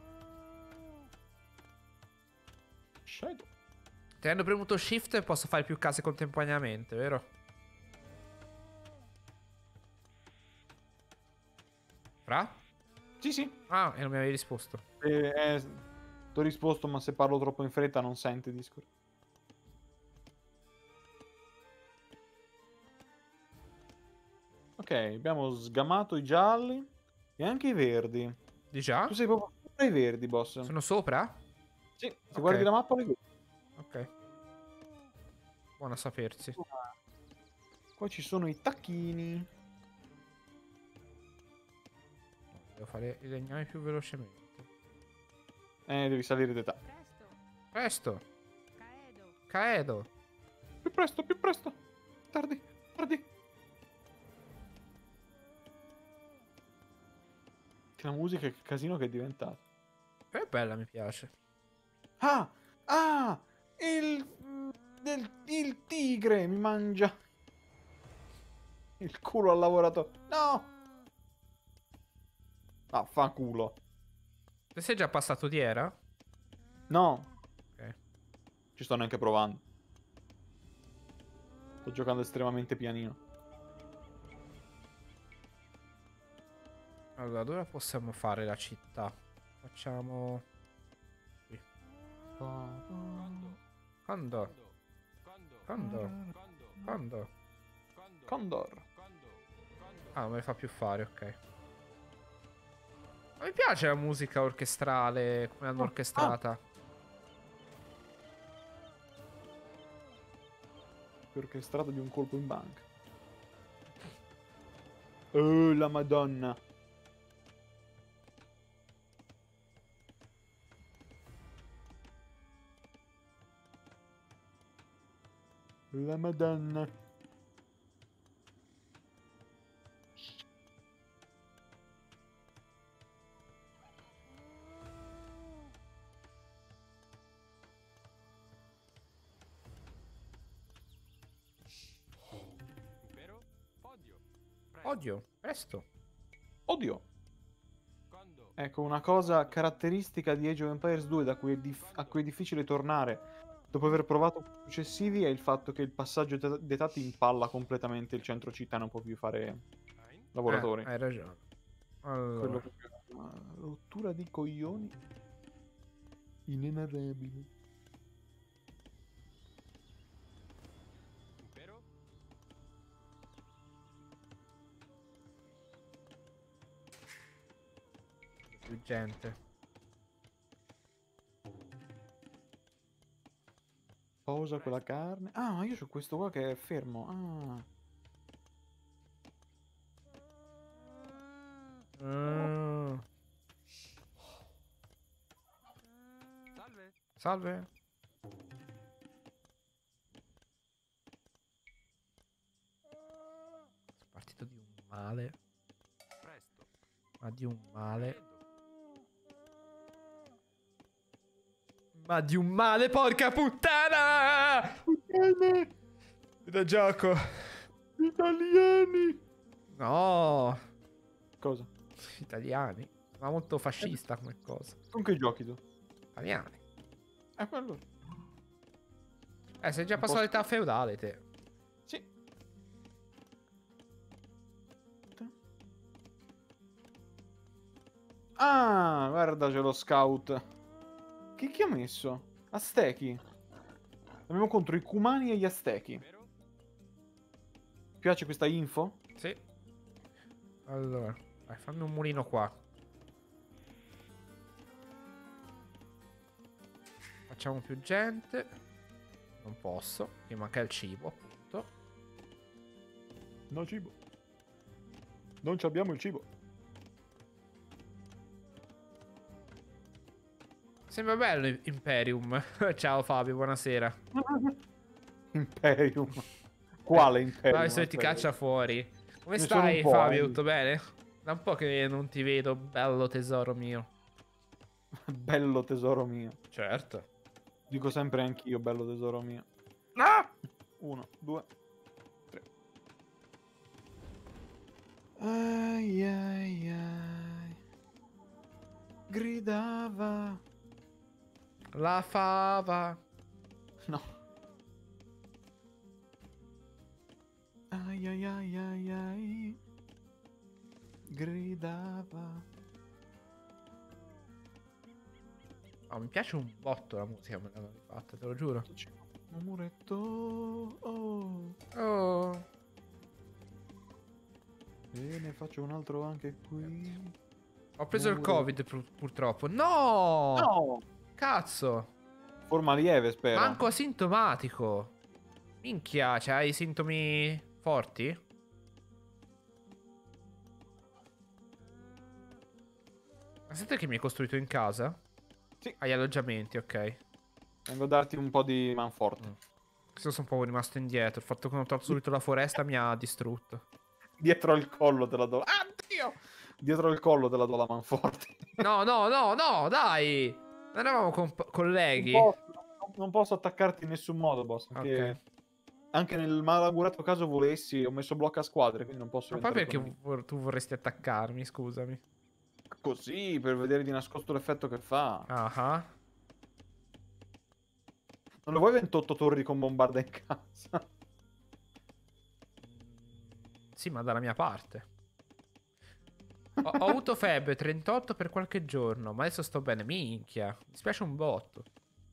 Shadow.
Tenendo premuto shift posso fare più case contemporaneamente, vero? Fra?
Sì, sì.
Ah, e non mi avevi risposto.
Eh, eh, ti ho risposto, ma se parlo troppo in fretta non sente Discord. Ok, abbiamo sgamato i gialli e anche i verdi.
Di già?
Tu sei proprio sopra i verdi, boss.
Sono sopra?
Sì, se
Ok.
guardi la mappa li vedi.
Ok. Buono a sapersi.
Qua ci sono i tacchini.
Devo fare i legnami più velocemente.
Eh, devi salire d'età.
Presto.
Presto.
Caedo.
Caedo.
Più presto, più presto. Tardi, tardi. Che la musica, che casino che è diventato.
È bella, mi piace.
Ah, ah, il, il, il tigre mi mangia il culo al lavoratore. No! Ah, fa culo.
Te sei già passato di era?
No,
Ok.
ci sto neanche provando. Sto giocando estremamente pianino.
Allora, dove possiamo fare la città? Facciamo... qui.
Quando?
Quando?
Quando?
Quando?
Quando?
Quando?
Quando?
Condor.
Quando? Quando?
Ah, non me le fa più fare, ok. Ma mi piace la musica orchestrale, come l'hanno
Oh,
orchestrata.
Più orchestrato di un colpo in banca. Oh, la madonna. La madonna.
Impero? Odio. Presto.
Odio, presto.
Oddio.
Quando?
Ecco, una cosa caratteristica di Age of Empires due da cui è dif- a cui è difficile tornare dopo aver provato quelli successivi è il fatto che il passaggio d'età d'età ti impalla completamente il centro città, non può più fare
Ein.
lavoratori.
Eh, hai ragione. Allora,
Quello proprio una rottura di coglioni inenarrabile.
più gente.
Posa quella carne. Ah, ma io c'ho questo qua che è fermo. Ah.
Mm.
Salve.
Salve. Sono partito di un male.
Presto.
Ma di un male.
Prendo.
Ma di un male, porca puttana! Da gioco.
Italiani.
No.
Cosa?
Italiani. Ma molto fascista come cosa.
Con che giochi tu?
Italiani.
È quello.
Eh, sei già
Un
passato
po'
all'età feudale, te.
Sì. Ah, guarda, c'è lo scout. Che chi ha messo? Aztechi. Andiamo contro i Cumani e gli Aztechi.
Vero?
Ti piace questa info?
Sì. Allora, vai, fammi un mulino qua. Facciamo più gente. Non posso, mi manca il cibo, appunto.
No cibo. Non ci abbiamo il cibo.
Sembra bello Imperium. Ciao Fabio, buonasera.
Imperium. Quale Imperium?
Vai, se ti
Aspetta.
caccia fuori. Come
Ne sono
stai,
un po',
Fabio?
eh.
Tutto bene? Da un po' che non ti vedo, bello tesoro mio.
Bello tesoro mio.
Certo.
Dico sempre anch'io, bello tesoro mio. Ah! Uno, due, tre. Ai ai ai. Gridava.
La fava.
No. Ai ai ai ai ai. Gridava.
Oh, mi piace un botto la musica, me l'hanno rifatta, te lo giuro.
Un muretto. Oh.
Oh.
E ne faccio un altro anche qui.
Ho preso il
Muro.
Covid pur- purtroppo. No!
No!
Cazzo!
Forma lieve, spero.
Manco asintomatico. Minchia, c'hai i sintomi forti? Ma siete che mi hai costruito in casa?
Sì.
Hai alloggiamenti, ok.
Vengo a darti un po' di manforte.
Mm. Questo sono un po' rimasto indietro. Il fatto che non ho costruito la foresta mi ha distrutto.
Dietro il collo te la do. Ah, Dio! Dietro il collo te la do la manforte.
No, no, no, no, dai! Non eravamo comp- colleghi.
Non posso, non posso attaccarti in nessun modo, boss. Perché
Ok.
anche nel malaugurato caso volessi, ho messo blocco a squadre, quindi non posso
Ma poi
entrare
perché
con-
vor- tu vorresti attaccarmi, scusami.
Così, per vedere di nascosto l'effetto che fa.
Ah ah.
Non lo vuoi ventotto torri con bombarda in casa?
Sì, ma dalla mia parte. Ho, ho avuto febbre trentotto per qualche giorno, ma adesso sto bene. Minchia, mi spiace un botto.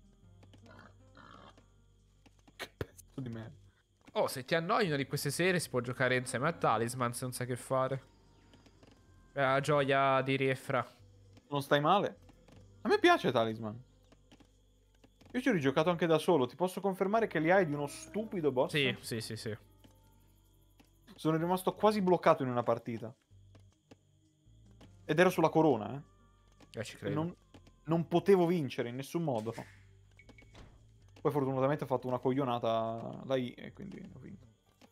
Che pezzo di merda.
Oh, se ti annoi una di queste sere si può giocare insieme a Talisman se non sai che fare. Per la gioia di Riefra.
Non stai male? A me piace Talisman. Io ci ho rigiocato anche da solo. Ti posso confermare che li hai di uno stupido boss?
Sì, sì, sì, sì.
Sono rimasto quasi bloccato in una partita. Ed ero sulla corona, eh.
Io ci
E
credo.
non, non potevo vincere in nessun modo. Poi fortunatamente ho fatto una coglionata la I e quindi ho vinto.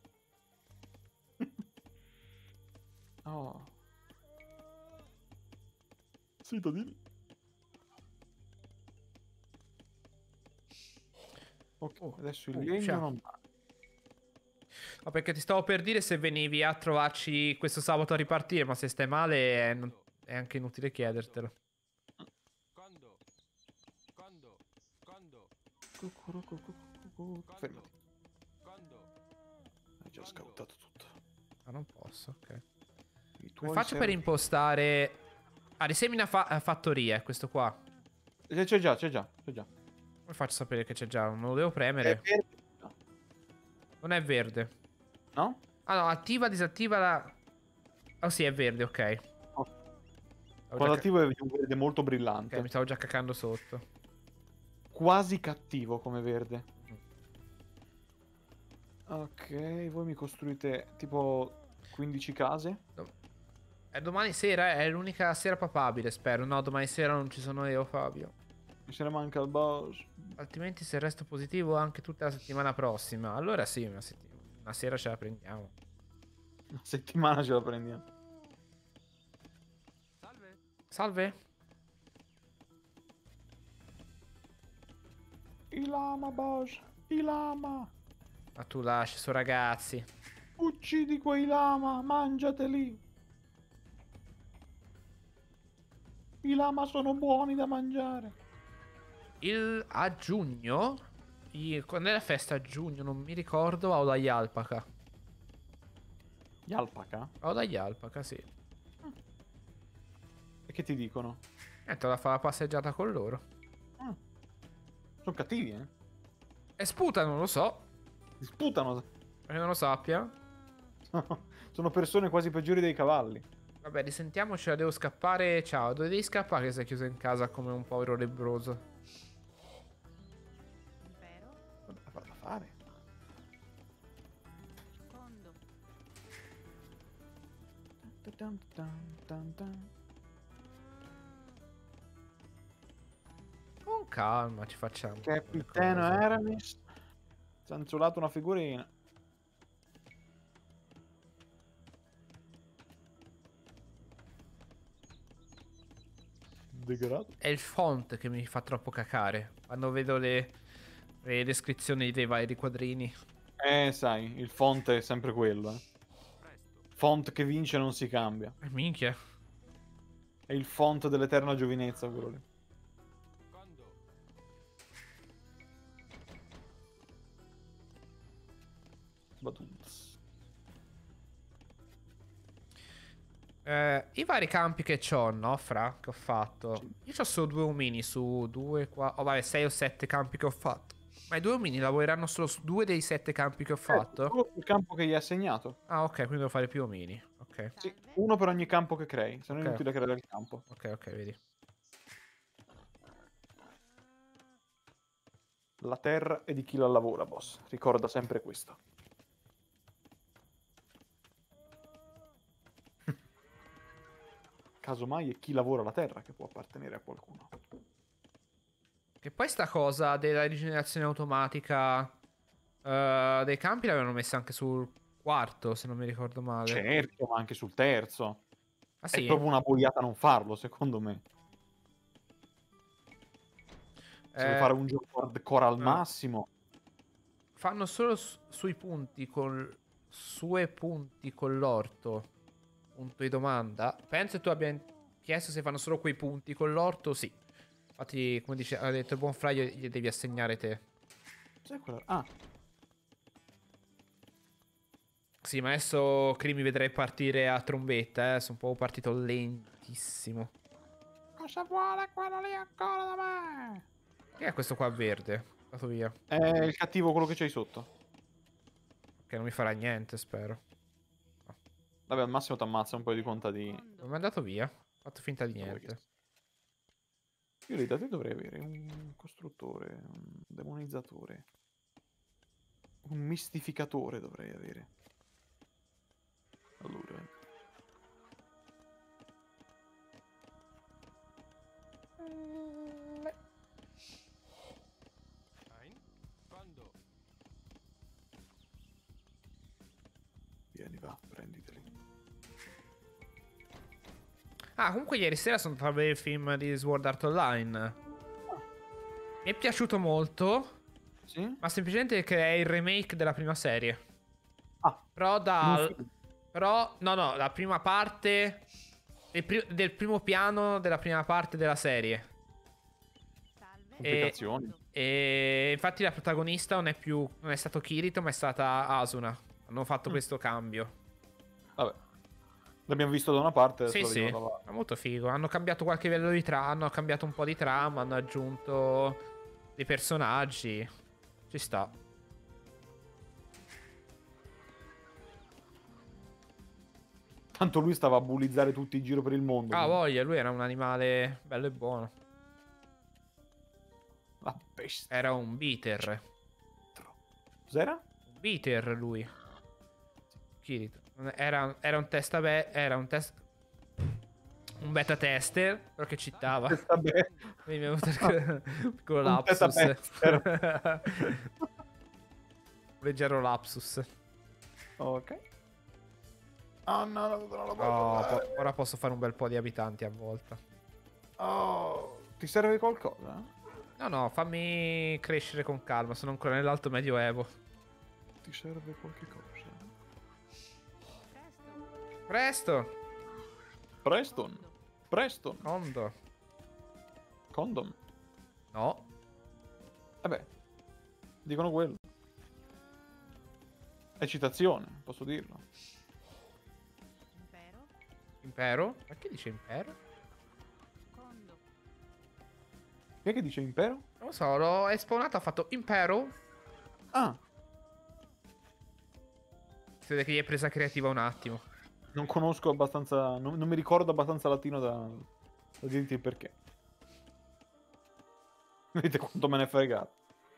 Oh. Cittadini. Ok,
Oh,
adesso il
oh,
legno
ciao.
non va.
No, perché ti stavo per dire se venivi a trovarci questo sabato a ripartire, ma se stai male è, non- è anche inutile chiedertelo.
Quando? Quando? Quando?
Cucuru, cucuru, cucuru. Fermati.
Quando?
Hai già scautato tutto.
Ma non posso, ok.
I tuoi
Come faccio per
servi-
impostare... Ah, risemina fa- eh, fattoria, è questo qua.
Eh, C'è già, c'è già, c'è già.
Come faccio a sapere che c'è già? Non lo devo
È
premere.
verde. No?
Non è verde.
No?
Ah no, attiva, disattiva la... Oh sì, è verde, ok.
Oh.
Ho
Qualitativo è un verde molto
Ok,
brillante.
mi stavo già cacando sotto.
Quasi cattivo come verde. Ok, voi mi costruite tipo quindici case?
E domani sera è l'unica sera papabile, spero. No, domani sera non ci sono io, Fabio.
Mi se ne manca il boss.
Altrimenti se resto positivo anche tutta la settimana prossima. Allora sì, una, setti- una sera ce la prendiamo.
Una settimana ce la prendiamo.
Salve.
Salve.
Il lama, boss. Il lama.
Ma tu lasci, sono ragazzi.
Uccidi quei lama, mangiateli. I lama sono buoni da mangiare.
Il, a giugno, i- quando è la festa a giugno, non mi ricordo, ho dagli alpaca.
Gli alpaca?
Ho dagli alpaca, sì.
E che ti dicono?
Niente, vado a fare la passeggiata con loro.
Ah. Sono cattivi, eh?
E sputano, lo so.
Ti sputano.
Perché non lo sappia.
Sono persone quasi peggiori dei cavalli.
Vabbè, risentiamoci, devo scappare. Ciao, dove devi scappare che sei chiuso in casa come un povero lebbroso?
Impero,
Da farla fare.
secondo,
Tan, tan, tan, tan.
Con calma ci facciamo.
Capitano
le cose.
Aramis. Censurato una figurina. Degrado.
È il font che mi fa troppo cacare. Quando vedo le, le descrizioni dei vari quadrini.
Eh, sai, il font è sempre quello, eh.
Presto.
Font che vince non si cambia.
Eh, minchia.
È il font dell'eterna giovinezza, quello lì.
Quando?
Batunz.
Eh, I vari campi che ho, no, Fra? Che ho fatto. Io ho solo due omini su due, qua. Oh, vabbè, sei o sette campi che ho fatto. Ma i due omini lavoreranno solo su due dei sette campi che ho fatto?
Solo il campo che gli hai assegnato.
Ah, ok, quindi devo fare più omini. Ok,
Sì,
salve,
uno per ogni campo che crei, se no è
Ok.
inutile creare il campo.
ok, ok, vedi.
La terra è di chi la lavora, boss. Ricorda sempre questo. Casomai è chi lavora la terra che può appartenere a qualcuno.
Che poi sta cosa della rigenerazione automatica eh, dei campi l'avevano messa anche sul quarto, se non mi ricordo male.
Certo, ma anche sul terzo.
Ah
È
sì?
proprio una boiata non farlo, secondo me. Se vuoi
Eh,
fare un gioco hardcore al
no.
massimo.
Fanno solo su- sui punti col... Sue punti con l'orto. Punto di domanda. Penso tu abbia chiesto se fanno solo quei punti con l'orto, sì. Infatti, come dice, ha detto il buon Fra, gli gli devi assegnare te.
Cos'è quella? Ah,
Sì, ma adesso Cri mi vedrei partire a trombetta, eh. Sono un po' partito lentissimo.
cosa vuole quello lì ancora da me?
Che è questo qua verde? Andato via.
È il cattivo quello che c'hai sotto.
Che non mi farà niente, spero.
Vabbè, al massimo ti ammazza un paio di contadini.
secondo,
Non mi è andato via. Ho fatto finta di
Dove
niente.
che- Io lì da te dovrei avere un costruttore, un demonizzatore, un mistificatore dovrei avere. Allora.
Ein. Quando?
Vieni, va, prenditeli.
Ah, comunque ieri sera sono andato a vedere il film di Sword Art Online. Mi è piaciuto molto,
Sì?
ma semplicemente perché è il remake della prima serie.
Ah,
Però da...
un film.
Però, no, no, la prima parte... del pri- del primo piano della prima parte della serie.
salve,
Complicazioni.
E infatti la protagonista non è più... Non è stato Kirito, ma è stata Asuna. Hanno fatto
Mm.
questo cambio.
Vabbè. L'abbiamo visto da una parte, adesso
Sì,
la
sì,
vediamo dall'altra.
è molto figo. Hanno cambiato qualche livello di trama, hanno cambiato un po' di trama, hanno aggiunto dei personaggi. Ci sta.
Tanto lui stava a bullizzare tutti in giro per il mondo.
Ah,
quindi.
voglia, lui era un animale bello e buono.
La bestia.
Era un beater.
Cos'era?
Un beater lui. Kirito. Era, era un testa be- era un test un beta tester, però che citava.
Sta bene.
Quindi mi è venuto il piccolo
Un beta
lapsus.
tester.
Un leggero lapsus.
Ok. Oh no, non lo posso
Oh,
fare.
po- ora posso fare un bel po' di abitanti a volta.
Oh, ti serve qualcosa?
No, no, fammi crescere con calma. Sono ancora nell'alto medioevo.
Ti serve qualche cosa?
Presto.
Presto!
Preston. Preston.
Condo.
Condom.
No.
Vabbè. Dicono quello. Eccitazione, posso dirlo.
Impero.
Impero? Ma che dice impero?
Condo.
Chi è che dice impero?
Non lo so, l'ho esplorato, ha fatto impero.
Ah,
Si vede che gli è presa creativa un attimo.
non conosco abbastanza. Non, non mi ricordo abbastanza latino da, da dirti il perché. Vedete quanto me ne è fregato.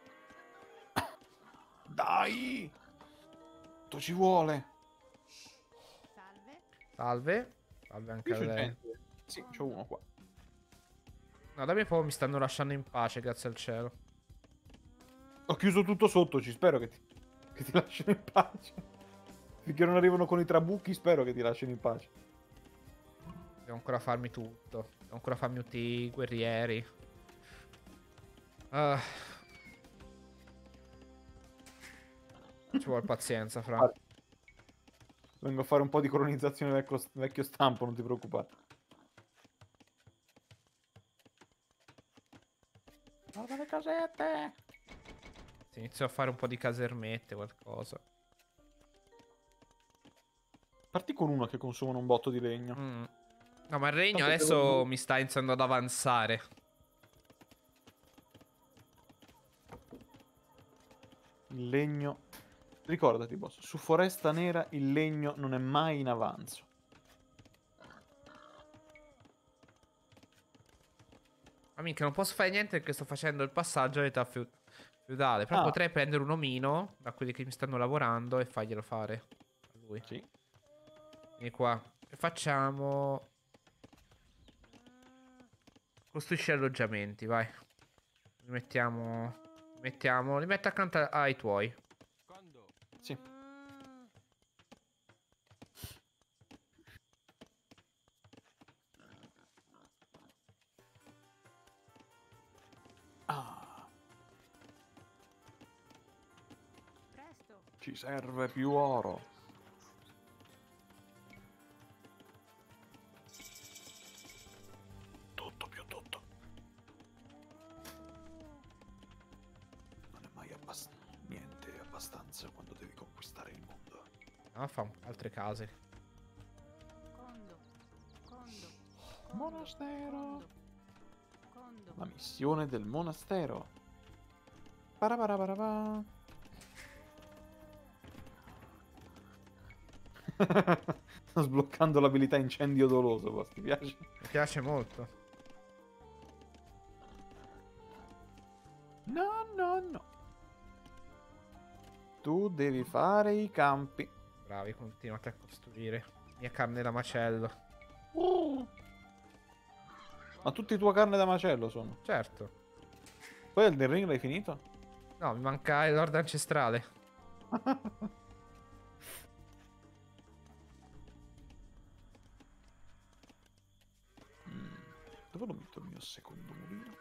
Dai! Tu ci vuole.
Salve.
Salve. Salve anche
Qui
a
c'è
lei.
gente. Sì, c'è uno qua.
No, da me proprio mi stanno lasciando in pace, grazie al cielo.
Ho chiuso tutto sotto, ci spero che ti, che ti lasciano in pace. Finché non arrivano con i trabucchi, spero che ti lasciano in pace.
Devo ancora farmi tutto. Devo ancora farmi tutti i guerrieri. Ah. Ci vuole pazienza, fra.
Guarda. Vengo a fare un po' di colonizzazione vecchio, vecchio stampo, non ti preoccupare. Guarda le casette!
Sì, inizio a fare un po' di casermette, qualcosa.
Parti con uno che consumano un botto di legno.
Mm. No, ma il regno
Tanto
adesso
devo-
mi sta iniziando ad avanzare.
Il legno... Ricordati, boss, su Foresta Nera il legno non è mai in avanzo.
Ma minchia, non posso fare niente perché sto facendo il passaggio all'età feu- feudale. Però
Ah.
potrei prendere un omino da quelli che mi stanno lavorando e farglielo fare a lui.
Sì.
Vieni qua. E facciamo... Costruisci alloggiamenti, vai. Li mettiamo... Li mettiamo... Li metto accanto ai tuoi.
Quando?
Sì. Ah,
Presto.
ci serve più oro. Tutto più tutto. Non è mai abbastanza. Niente è abbastanza quando devi conquistare il mondo.
Ah, fa altre case.
Condo. Condo.
Monastero.
Condo.
La missione del monastero. Paraparaparapa. Sto sbloccando l'abilità incendio doloso, boss, ti piace?
Mi piace molto.
No, no, no. Tu devi fare i campi.
Bravi, continuate a costruire. Mia carne da macello.
Uh. Ma tutti tua carne da macello sono.
Certo.
Poi Elden Ring l'hai finito?
No, mi manca il Lord Ancestrale.
Mm, Dove lo metto il mio secondo mulino?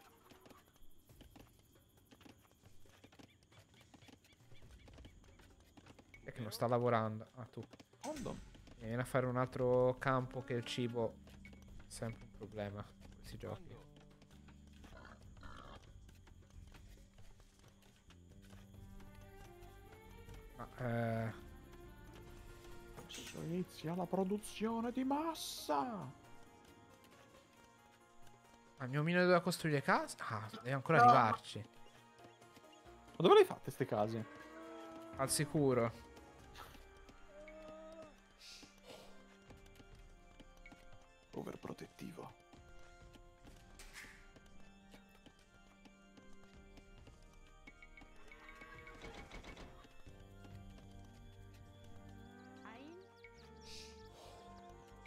È che non sta lavorando. Ah, tu.
Condom.
Vieni a fare un altro campo che il cibo è sempre un problema in questi giochi. Ma eh,
Adesso inizia la produzione di massa.
ma il mio mino doveva costruire casa? Ah, deve ancora
No.
arrivarci.
Ma dove le hai fatte queste case?
Al sicuro.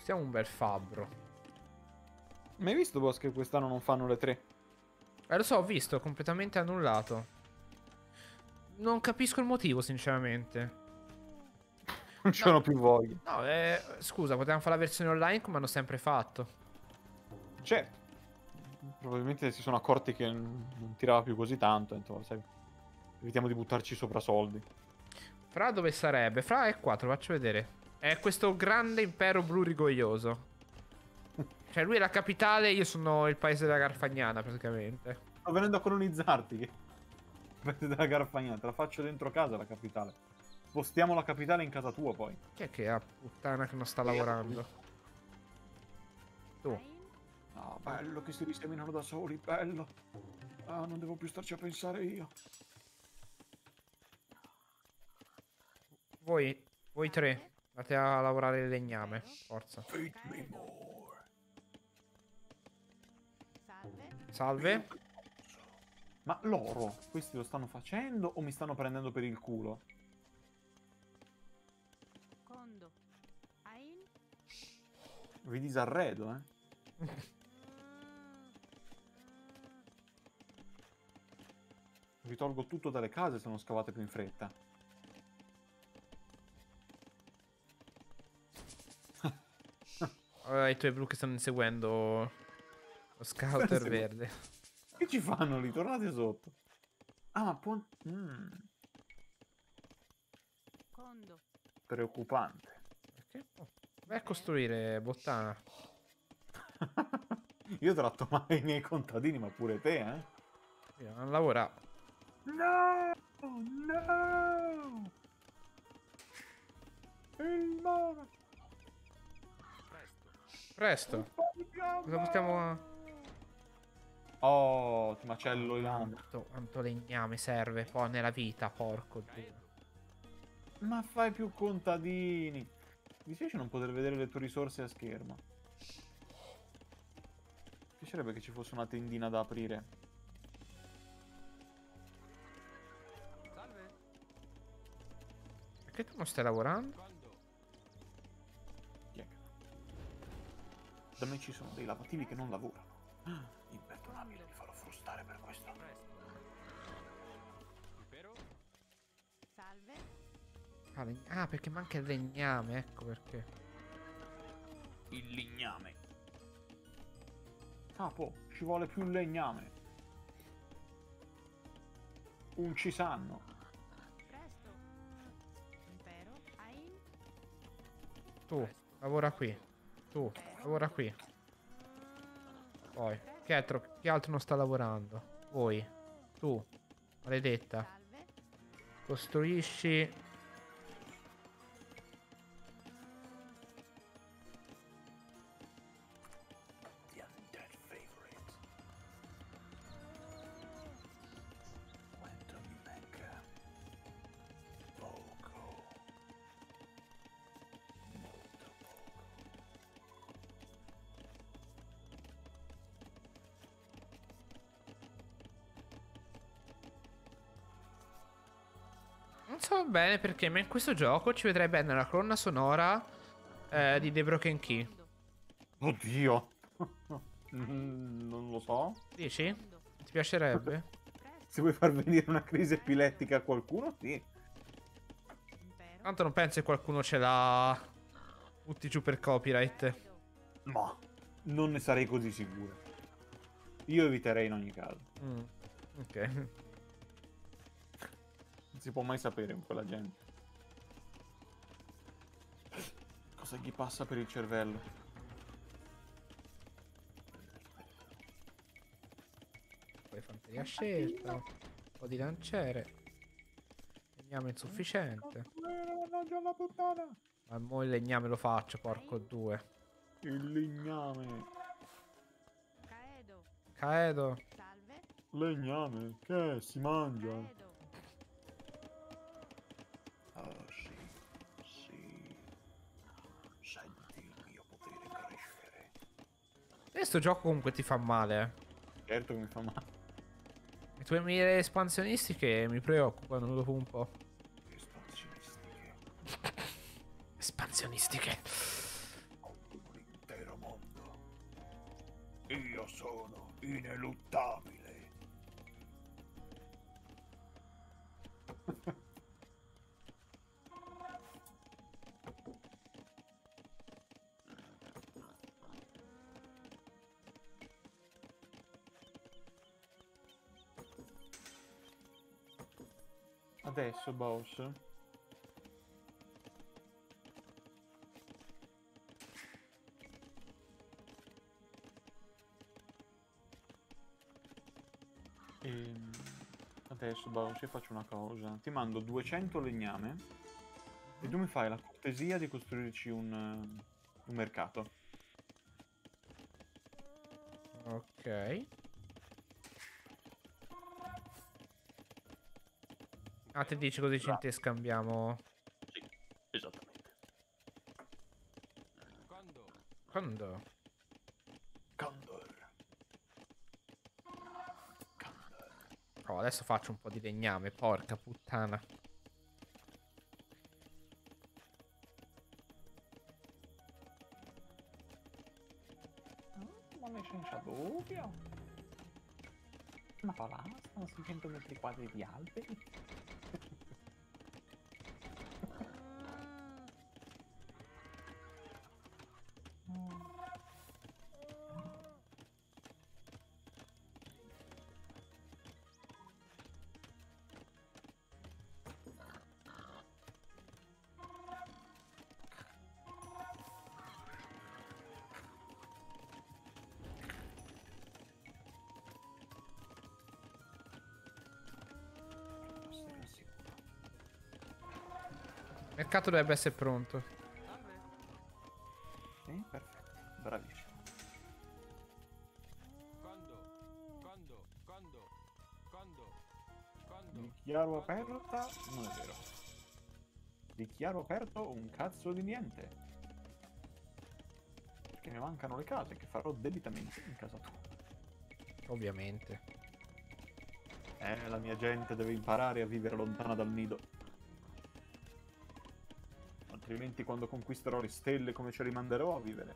Stiamo un bel fabbro.
Ma hai visto, boss, che quest'anno non fanno le tre?
Eh, lo so, ho visto, completamente annullato. Non capisco il motivo, sinceramente.
Non c'hanno più voglia.
No, eh, scusa, potevamo fare la versione online come hanno sempre fatto.
Certo. Probabilmente si sono accorti che n- non tirava più così tanto. Insomma, sai, evitiamo di buttarci sopra soldi.
Fra dove sarebbe? Fra è qua, te lo faccio vedere. È questo grande impero blu rigoglioso. Cioè, lui è la capitale, io sono il paese della Garfagnana, praticamente.
Sto venendo a colonizzarti. Che... Paese della Garfagnana, te la faccio dentro casa la capitale. Spostiamo la capitale in casa tua poi.
Chi è che è la puttana che non sta lavorando? Tu.
Ain.
Ah, bello che si riseminano da soli, bello. Ah, non devo più starci a pensare io.
Voi, voi tre, andate a lavorare il legname, forza.
Caedo. Salve.
Salve.
Ma loro, questi lo stanno facendo o mi stanno prendendo per il culo?
Condo. Ain.
Vi disarredo, eh? Vi tolgo tutto dalle case se non scavate più in fretta.
Allora, i tuoi blu che stanno inseguendo lo scouter
Sì.
verde.
Che ci fanno lì? Tornate sotto. Ah, ma può... Mm,
Condo.
preoccupante.
Perché? Oh, vai a costruire, bottana.
Io tratto male i miei contadini, ma pure te, eh?
Io non lavora.
No! No! Il mare!
Presto.
Presto. Cosa possiamo...
Oh, ti macello il lampo.
Quanto, quanto legname serve poi nella vita, porco dio.
Ma fai più contadini. Mi dispiace non poter vedere le tue risorse a schermo. Mi piacerebbe che ci fosse una tendina da aprire.
Salve.
Perché tu non stai lavorando?
Quando?
Chi è che- Da me ci sono dei lavativi che non lavorano. Ah, imperdonabile, li farò frustare per questo.
Presto. Impero?
Salve.
Ah, leg- ah, perché manca il legname, ecco perché.
Il legname. Capo, ci vuole più legname. Un cisanno.
Presto. Impero. Ain.
Tu, lavora qui. Tu, lavora qui. Poi, che altro, chi altro non sta lavorando? Voi. Tu, maledetta.
Salve.
Costruisci...
The undead favorite. Quantum mega. Poco. Molto poco.
Non so bene perché, ma in questo gioco ci vedrai bene la colonna sonora eh, di The Broken Key.
Condo.
Oddio. Mm, non lo so.
Dici?
Condo.
Ti piacerebbe?
Presto.
Se vuoi far venire una crisi epilettica a qualcuno, sì.
Impero.
Tanto non penso che qualcuno ce l'ha... Butti giù per copyright.
Caedo.
Ma non ne sarei così sicuro. Io eviterei in ogni caso.
Mm, ok.
Non si può mai sapere con quella gente. Cosa gli passa per il cervello?
Poi fanteria a scelta. Un po' di lanciere. Legname insufficiente.
Mannaggia la puttana!
Ma mo il legname lo faccio, porco due.
Il legname.
Caedo.
Caedo.
Salve.
Legname, che è? Si mangia?
Caedo.
Oh sì, sì. Senti il mio potere crescere.
Questo gioco comunque ti fa male, eh.
Certo che mi fa male.
Le tue mire espansionistiche mi preoccupano dopo un po'.
Espansionistiche.
Espansionistiche.
Auguri. Io sono ineluttabile. Adesso, boss. Ehm, adesso, boss, io faccio una cosa. Ti mando duecento legname e tu mi fai la cortesia di costruirci un, eh, un mercato.
Ok. Ah, ti dici così ci interscambiamo.
Sì, esattamente.
Quando?
Quando?
Condor.
Oh, adesso faccio un po' di legname, porca puttana.
Non è senza dubbio. Una palestra, seicento metri quadri di alberi.
Il mercato dovrebbe essere pronto.
Sì, perfetto. Bravissimo.
Quando? Quando? Quando? Quando? Quando?
Dichiaro aperta? Non è vero. Dichiaro aperto un cazzo di niente. Perché mi mancano le case che farò debitamente in casa tua.
Ovviamente.
Eh, la mia gente deve imparare a vivere lontana dal nido. Altrimenti quando conquisterò le stelle come ci rimanderò a vivere?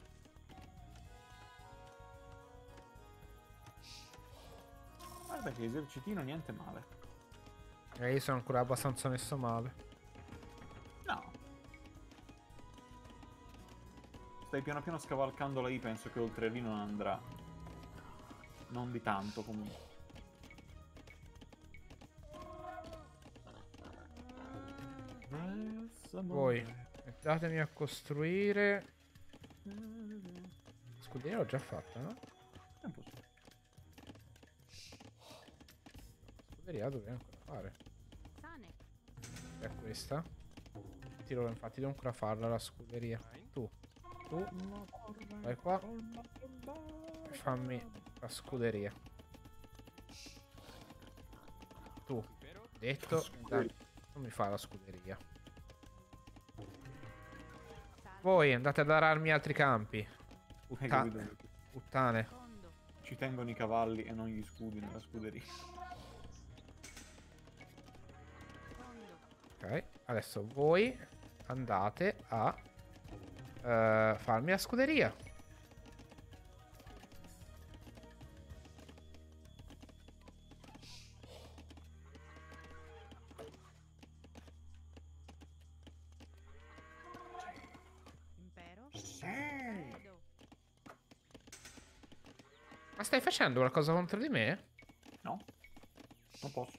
Guarda che esercitino niente male.
E io sono ancora abbastanza messo male.
No. Stai piano piano scavalcando la I, penso che oltre lì non andrà. Non di tanto comunque.
Voi mettetemi a costruire. Scuderia l'ho già fatta, no?
È possibile.
Scuderia dovrei ancora fare.
Sane.
È questa. Ti devo, infatti devo ancora farla la scuderia. Tu. Tu. Vai qua. E fammi la scuderia. Tu. Detto. Dai, non mi fa la scuderia. Voi andate ad ararmi altri campi.
Hai
Putta-
capito?
puttane.
Secondo.
Ci tengono i cavalli e non gli scudi nella scuderia.
Secondo.
Ok. Adesso voi andate a eh, farmi la scuderia.
Impero.
Sì.
Caedo.
Ma stai facendo qualcosa contro di me?
No? Non posso.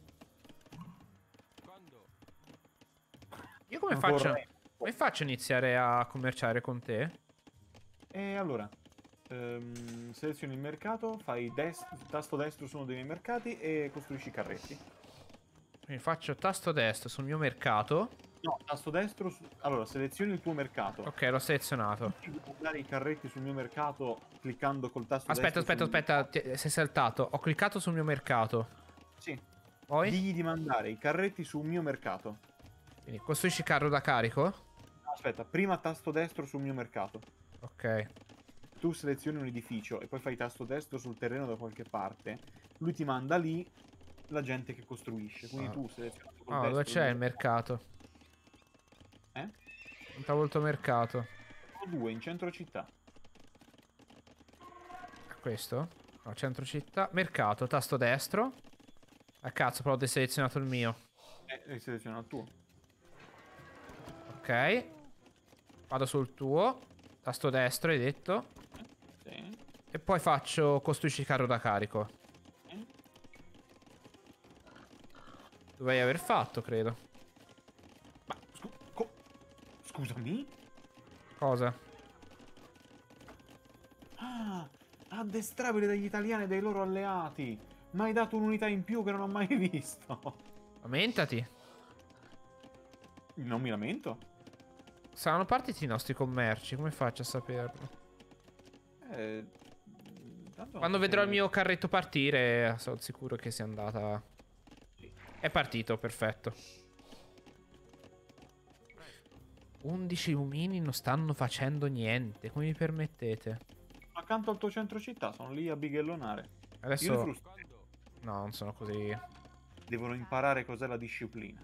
Quando?
Io come
Non
faccio?
vorrei.
Come faccio a iniziare a commerciare con te?
E allora, ehm, selezioni il mercato, fai des- tasto destro su uno dei miei mercati e costruisci i carretti.
Quindi faccio tasto destro sul mio mercato.
No, tasto destro su... Allora, selezioni il tuo mercato.
Ok, l'ho selezionato.
Devi mandare i carretti sul mio mercato cliccando col tasto
Aspetta,
destro
aspetta,
sul-
aspetta. ti- Sei saltato. Ho cliccato sul mio mercato.
Sì.
Poi?
Digli di mandare i carretti sul mio mercato.
Quindi costruisci carro da carico.
Aspetta, prima tasto destro sul mio mercato.
Ok.
Tu selezioni un edificio e poi fai tasto destro sul terreno da qualche parte. Lui ti manda lì la gente che costruisce. Quindi
Ah.
tu selezioni col
Ah, dove
destro
c'è il mercato?
Eh?
Non trovo il tuo mercato.
due in centro città.
Questo? No, centro città. Mercato, tasto destro. Ah cazzo, però ho deselezionato il mio.
Eh, hai selezionato il tuo.
Ok. Vado sul tuo. Tasto destro, hai detto.
Sì.
E poi faccio costruisci carro da carico.
Sì.
Dovrei aver fatto, credo.
Ma scu- co- scusami?
Cosa?
Ah, addestrabile dagli italiani e dai loro alleati. Mi hai dato un'unità in più che non ho mai visto.
Lamentati.
Non mi lamento.
Saranno partiti i nostri commerci. Come faccio a saperlo?
Eh, tanto
Quando
non so
vedrò il
se-
mio carretto partire, sono sicuro che sia andata. È partito, perfetto. undici umini non stanno facendo niente. Come mi permettete?
Accanto al tuo centro città, sono lì a bighellonare. Io li
Adesso.
frustro.
No, non sono così.
Devono imparare cos'è la disciplina.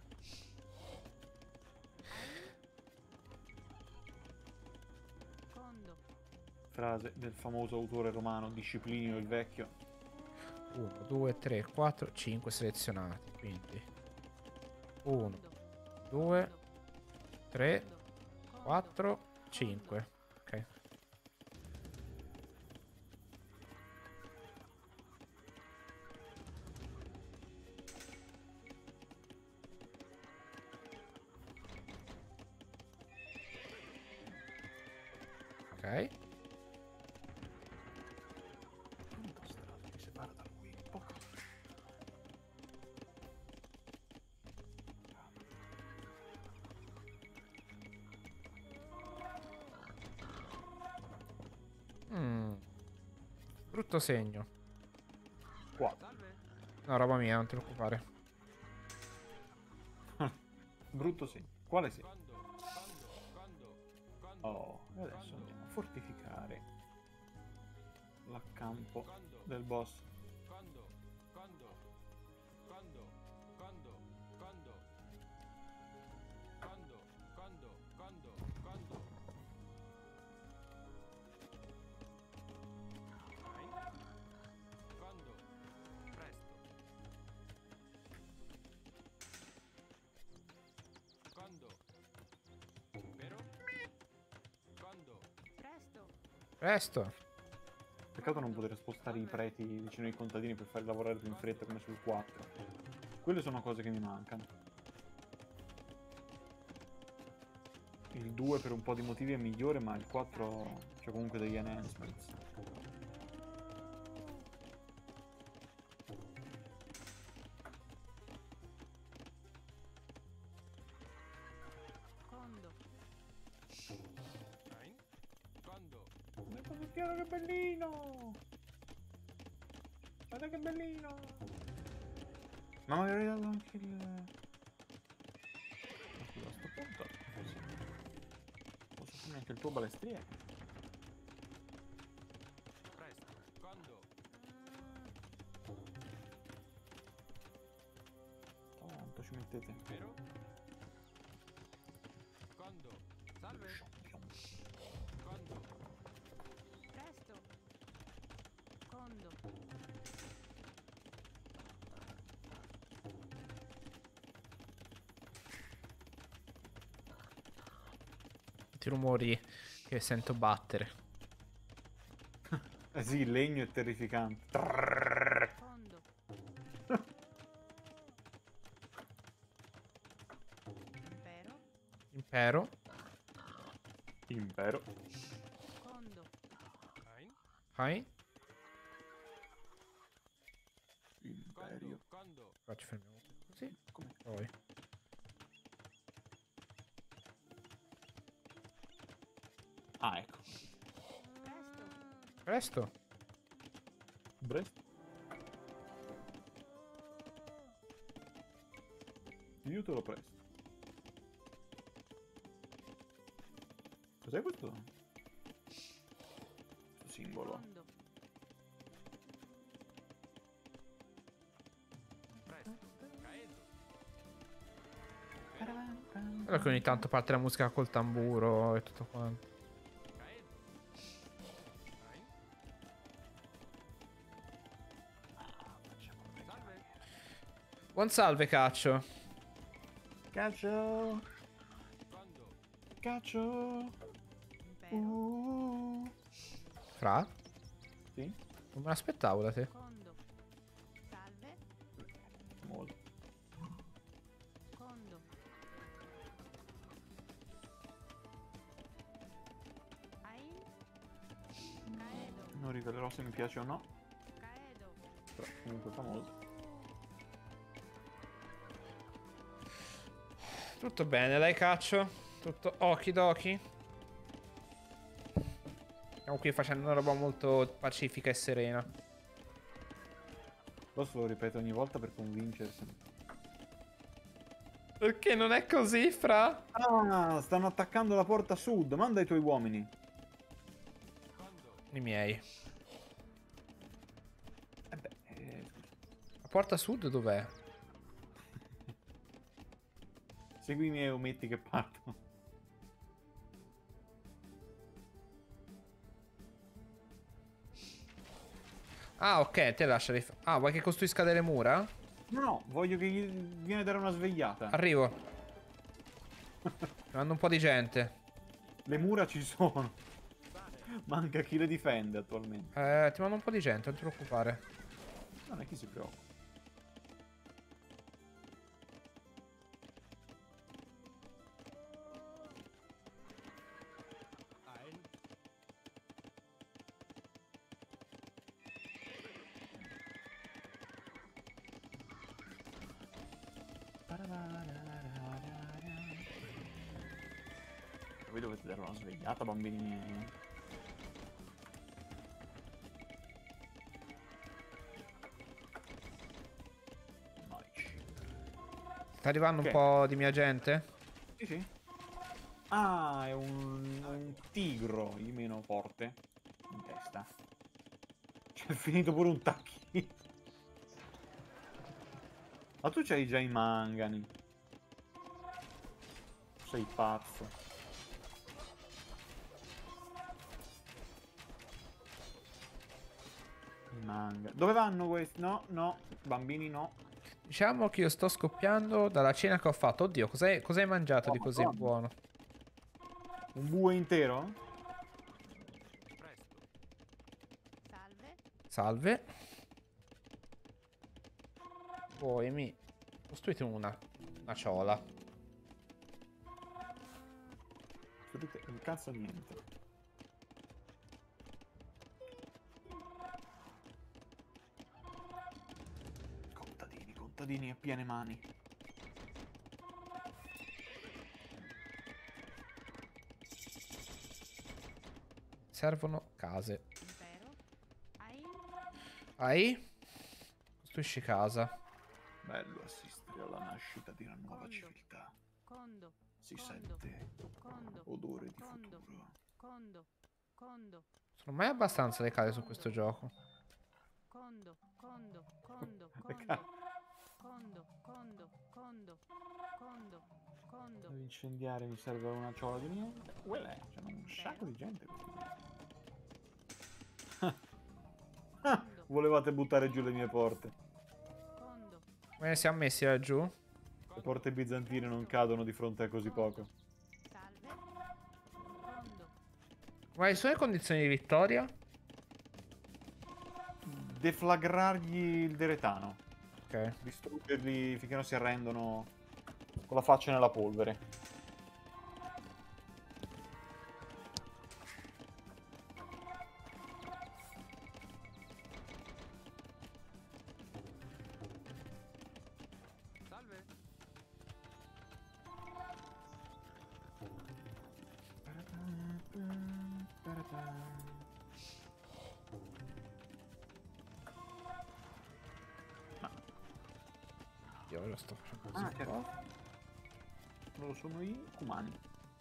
Secondo.
Frase del famoso autore romano Disciplinio il Vecchio.
uno, due, tre, quattro, cinque selezionati. Quindi uno, due, tre, quattro, cinque. Ok. Ok.
Quanta strada mi separa da lui? Poco.
Mm. Brutto segno.
Qua.
Salve.
No, roba mia, non ti preoccupare.
Brutto segno. Quale segno?
Quando? Quando? Quando? Quando?
Oh, e adesso andiamo a fortificare l'accampo
Quando?
del boss.
Quando? Quando? Quando? Quando? Quando? Quando? Quando? Quando? Quando? Vai? Quando? Presto. Quando? Vero? Quando?
Presto.
Presto.
Peccato non poter spostare i preti vicino ai contadini per farli lavorare più in fretta come sul quattro. Quelle sono cose che mi mancano. Il due per un po' di motivi è migliore, ma il quattro c'è comunque degli enhancements.
Secondo.
Vai? Quando?
Guarda che piano, che bellino! Guarda che bellino! Ma mi avrei dato anche il... Ma scusa, a sto punto... Posso farmi anche il tuo balestriere?
Presto. Quando?
Quanto ci mettete?
Vero? Quando? Salve? Quando?
Presto. Secondo.
Tutti i rumori che sento battere.
Eh sì, il legno è terrificante.
Secondo. Impero.
Impero.
Impero.
Secondo.
Vai?
Hai.
Imperio.
Quando?
Qua ci fermiamo così.
Come?
Poi.
Ah, ecco.
Presto.
Presto.
Brest. Io te lo presto. Cos'è questo? Questo simbolo.
Secondo.
Presto. Caendo.
Allora che ogni tanto parte la musica col tamburo e tutto quanto.
Caendo. Vai?
Buon salve, caccio.
Caccio.
Quando?
Caccio.
Impero.
Uh.
Fra?
Sì?
Non me l'aspettavo da te.
Condo. Salve.
Molto.
Condo. Ain. Caedo.
Non rivelerò se mi piace o no,
Caedo.
però comunque famoso.
Tutto bene, dai, caccio. Tutto okidoki. Stiamo qui facendo una roba molto pacifica e serena.
Questo lo ripeto ogni volta per convincersi.
Perché non è così, fra?
Ah, stanno attaccando la porta sud. Manda i tuoi uomini.
Quando?
I miei.
Eh beh, eh,
La porta sud dov'è?
segui i miei ometti che partono.
Ah, ok, te lascia rif- Ah, vuoi che costruisca delle mura?
No, no, voglio che gli viene a dare una svegliata.
Arrivo. Mando un po' di gente.
Le mura ci sono. Manca chi le difende attualmente.
Eh, ti mando un po' di gente, non ti preoccupare.
Non è chi si preoccupa.
Ein.
Voi dovete dare una svegliata, bambini miei. Nice.
Sta arrivando
Ok.
un po' di mia gente?
Sì, sì. Ah, è un, un tigro, il meno forte. In testa. C'è finito pure un tacchino. Ma tu c'hai già i mangani. Sei pazzo. I manga. Dove vanno questi? No, no. Bambini no.
Diciamo che io sto scoppiando dalla cena che ho fatto. Oddio, cos'hai cos'hai mangiato
Oh,
di così
Madonna.
buono?
Un bue intero?
Presto.
Salve.
Salve. Poi mi costruite una, una ciola.
Vedete, un cazzo niente. Contadini, contadini a piene mani.
Servono case.
Impero. Ain.
Hai? Costruisci casa.
Bello assistere alla nascita di una nuova
Condo.
civiltà.
Condo.
Si
Condo.
sente
Condo.
odore di
Condo.
futuro.
Condo. Condo.
Sono mai abbastanza le case su questo gioco.
Condo. Condo. Condo.
Ca-
Condo. Condo. Condo. Condo. Condo. Condo.
Per incendiare mi serve una ciola di niente. Uè, c'è un sacco di gente qui. Ah, volevate buttare giù le mie porte.
Condo.
Come ne siamo messi laggiù?
Le porte bizantine non cadono di fronte a così poco.
Salve. Condo.
Quali sono le condizioni di vittoria?
Deflagrargli il deretano.
Ok.
Distruggerli finché non si arrendono con la faccia nella polvere.
Salve.
Io lo sto facendo così.
Ah,
un
certo.
po'.
Loro sono i cumani.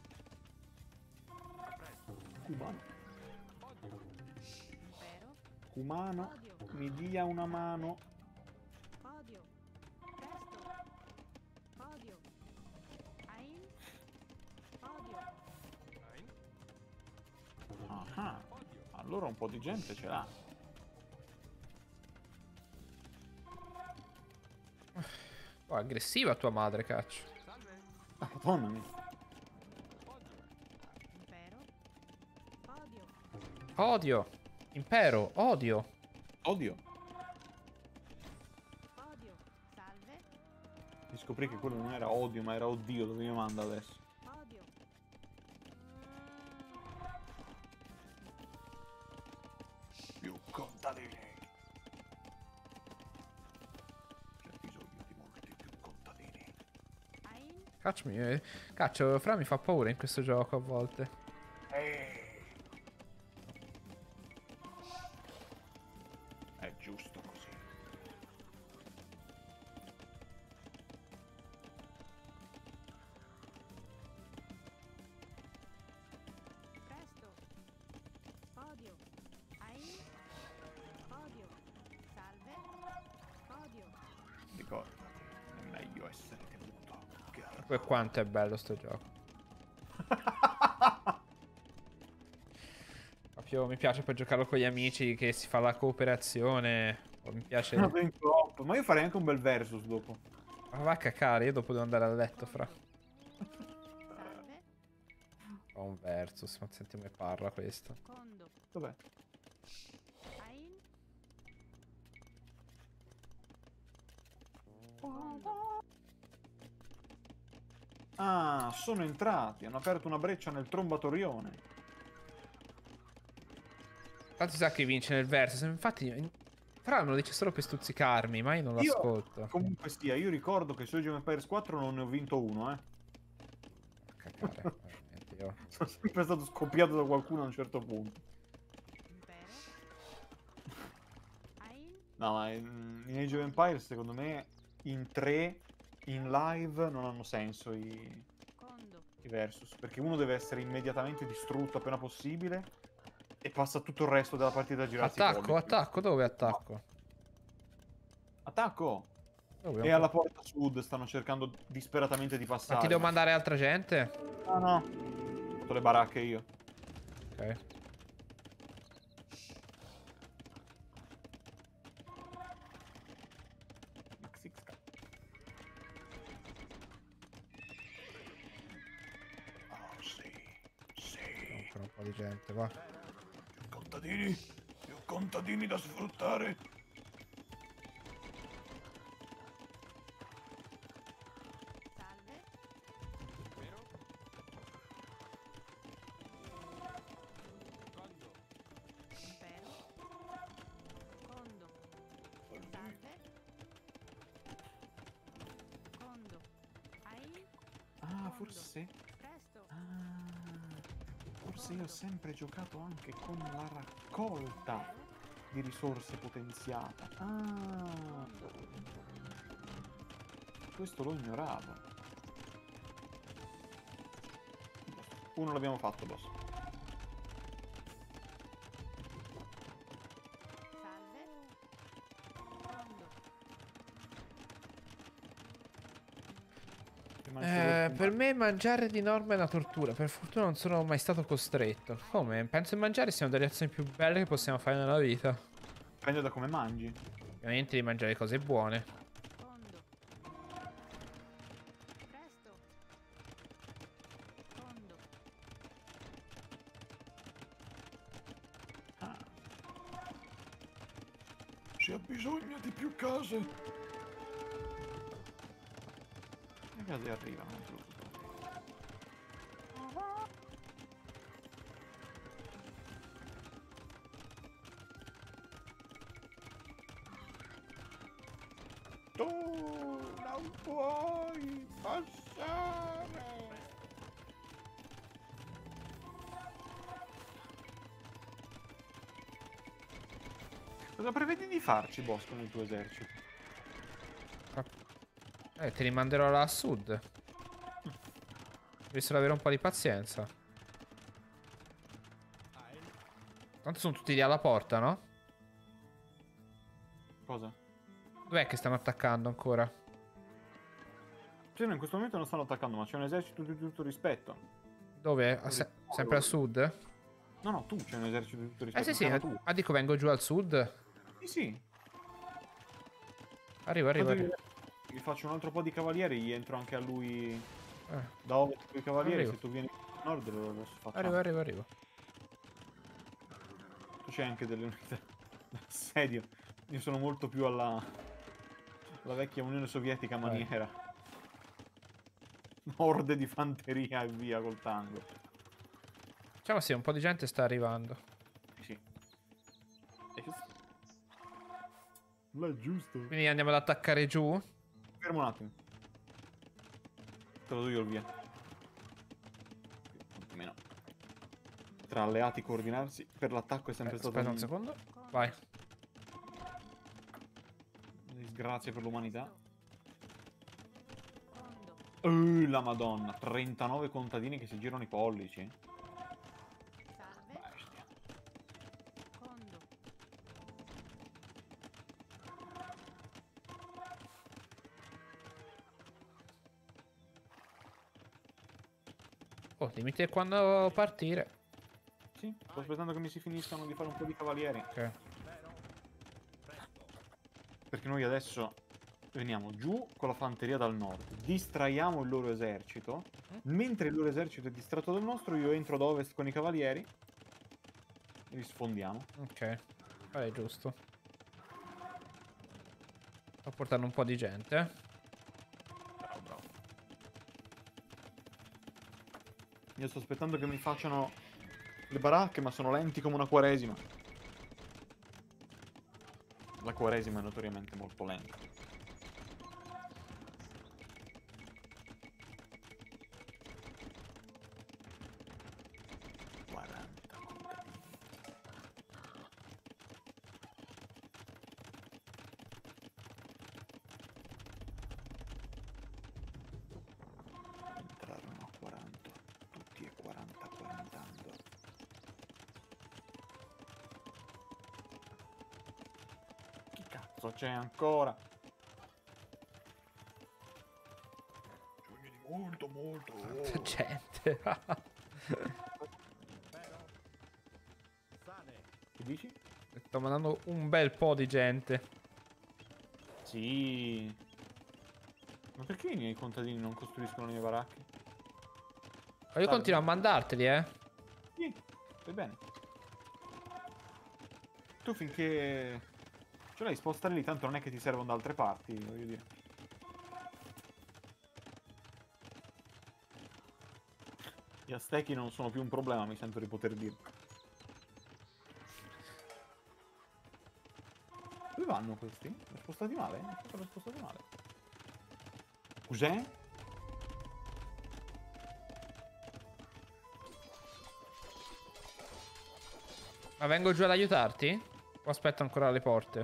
Cumano.
Impero.
Cumano,
Odio.
mi dia una mano.
Odio. Presto. Odio. Ain. Odio.
Ein.
Ah, allora un po' di gente ce l'ha.
Oh, aggressiva tua madre, caccio.
Salve.
Ah, madonna mia.
Impero. Podio.
Odio. Impero, odio.
Odio.
Podio. Salve.
Mi scoprì che quello non era odio, ma era oddio, dove mi manda adesso.
Podio.
Più contadini. C'è bisogno di molti più contadini.
Ain.
Caccio, mi... Caccio, Fra mi fa paura in questo gioco a volte.
Ehi. È giusto così.
Presto. Podio. Ain. Podio. Salve. Podio.
Ricordati, è meglio essere temuto che
E quanto è bello sto gioco. Proprio mi piace per giocarlo con gli amici che si fa la cooperazione. O mi piace...
No, in coop. Ma io farei anche un bel versus dopo.
Ma va a cacare, io dopo devo andare a letto, Fra.
Salve.
Ho un versus, ma senti come parla questo.
Condo.
Dov'è?
Ain. Condo.
Ah, sono entrati. Hanno aperto una breccia nel trombatorione.
Tanto si sa che vince nel versus. Infatti, Fra me lo dice solo per stuzzicarmi, ma io non lo
Io-
ascolto.
Comunque sia, io ricordo che su Age of Empires quattro non ne ho vinto uno, eh.
A cacare, veramente, io...
Sono sempre stato scoppiato da qualcuno a un certo punto.
Impero. Ain.
No, ma in, in Age of Empires secondo me in tre in live non hanno senso i,
Condo.
i versus, perché uno deve essere immediatamente distrutto appena possibile e passa tutto il resto della partita a girarsi i
Attacco,
pollici.
attacco, dove attacco?
Attacco!
Dove?
E alla porta sud stanno cercando disperatamente di
Ma
passare.
ti devo mandare altra gente?
No, no. Ho fatto le baracche io.
Ok.
Oh, sì. Sì.
Ancora un po' di gente, va.
Più contadini. Più contadini da sfruttare.
Salve.
Impero. Condo.
Impero. Condo. Salve. Condo. Ain.
Ah, forse...
Presto.
Ah, forse io ho sempre giocato anche con la raccolta di risorse potenziata. Ah, questo lo ignoravo. Uno l'abbiamo fatto, boss.
Salve. Condo.
Rimane solo il
Eh,
comando.
per me mangiare di norma è una tortura. Per fortuna non sono mai stato costretto. Come? Penso che mangiare sia una delle azioni più belle che possiamo fare nella vita.
Dipende da come mangi.
Ovviamente di mangiare cose buone.
Condo. Presto. Condo.
Ah. Si ha bisogno di più case. Le case arrivano, non te lo preoccupare. Tu non puoi passare. Cosa prevedi di farci, boss, con il tuo esercito?
Eh, te li manderò là a sud. Devi solo avere un po' di pazienza.
Ain.
Tanto sono tutti lì alla porta, no?
Cosa?
Dov'è che stanno attaccando ancora?
Cioè, no, in questo momento non stanno attaccando, ma c'è un esercito di tutto rispetto.
Dove? A se- sempre a sud?
No, no, tu c'è un esercito di tutto
Eh
rispetto.
sì sì,
ma
eh,
tu.
ah dico vengo giù al sud.
Sì, sì.
Arrivo, arrivo,
Quanti,
arrivo.
mi faccio un altro po' di cavalieri, gli entro anche a lui
Eh,
da ovest con i cavalieri,
Arrivo.
se tu vieni a nord lo, lo facciamo.
arrivo, arrivo, arrivo.
Tu c'hai anche delle unità d'assedio. Io sono molto più alla, alla vecchia Unione Sovietica
Vai.
maniera. Orde di fanteria e via col tango.
Diciamo sì, un po' di gente sta arrivando.
Sì. Là è giusto.
Quindi andiamo ad attaccare giù.
Fermo un attimo. Te lo do io il via. Quantomeno. Tra alleati coordinarsi per l'attacco è sempre
Eh,
stato
aspetta un secondo. Vai.
una disgrazia per l'umanità.
Condo.
Uh, la madonna, trentanove contadini che si girano i pollici.
Salve.
Bestia.
Condo.
Oh, dimmi te quando partire.
Sì, sto aspettando che mi si finiscano di fare un po' di cavalieri.
Ok.
Perché noi adesso veniamo giù con la fanteria dal nord, distraiamo il loro esercito. Mentre il loro esercito è distratto dal nostro, io entro ad ovest con i cavalieri e li sfondiamo.
Ok. Vai, giusto. Sto portando un po' di gente. eh.
Io sto aspettando che mi facciano le baracche, ma sono lenti come una quaresima. La quaresima è notoriamente molto lenta. quaranta contadini. Entrarono a quaranta, tutti e quaranta quarantando. Chi cazzo c'è ancora? Ce ne viene molto molto.
Tanta gente.
Che dici?
Sto mandando un bel po' di gente.
Sì. Ma perché i miei contadini non costruiscono le mie baracche?
Ma io continuo a mandarteli, eh.
Sì, vai bene. Tu finché ce l'hai, spostare lì, tanto non è che ti servono da altre parti, voglio dire. Gli aztechi non sono più un problema, mi sento di poter dire. Dove vanno questi? Li ho spostati male? Mi sa che li ho spostati male. Cos'è?
Ma vengo giù ad aiutarti? O aspetto ancora alle porte?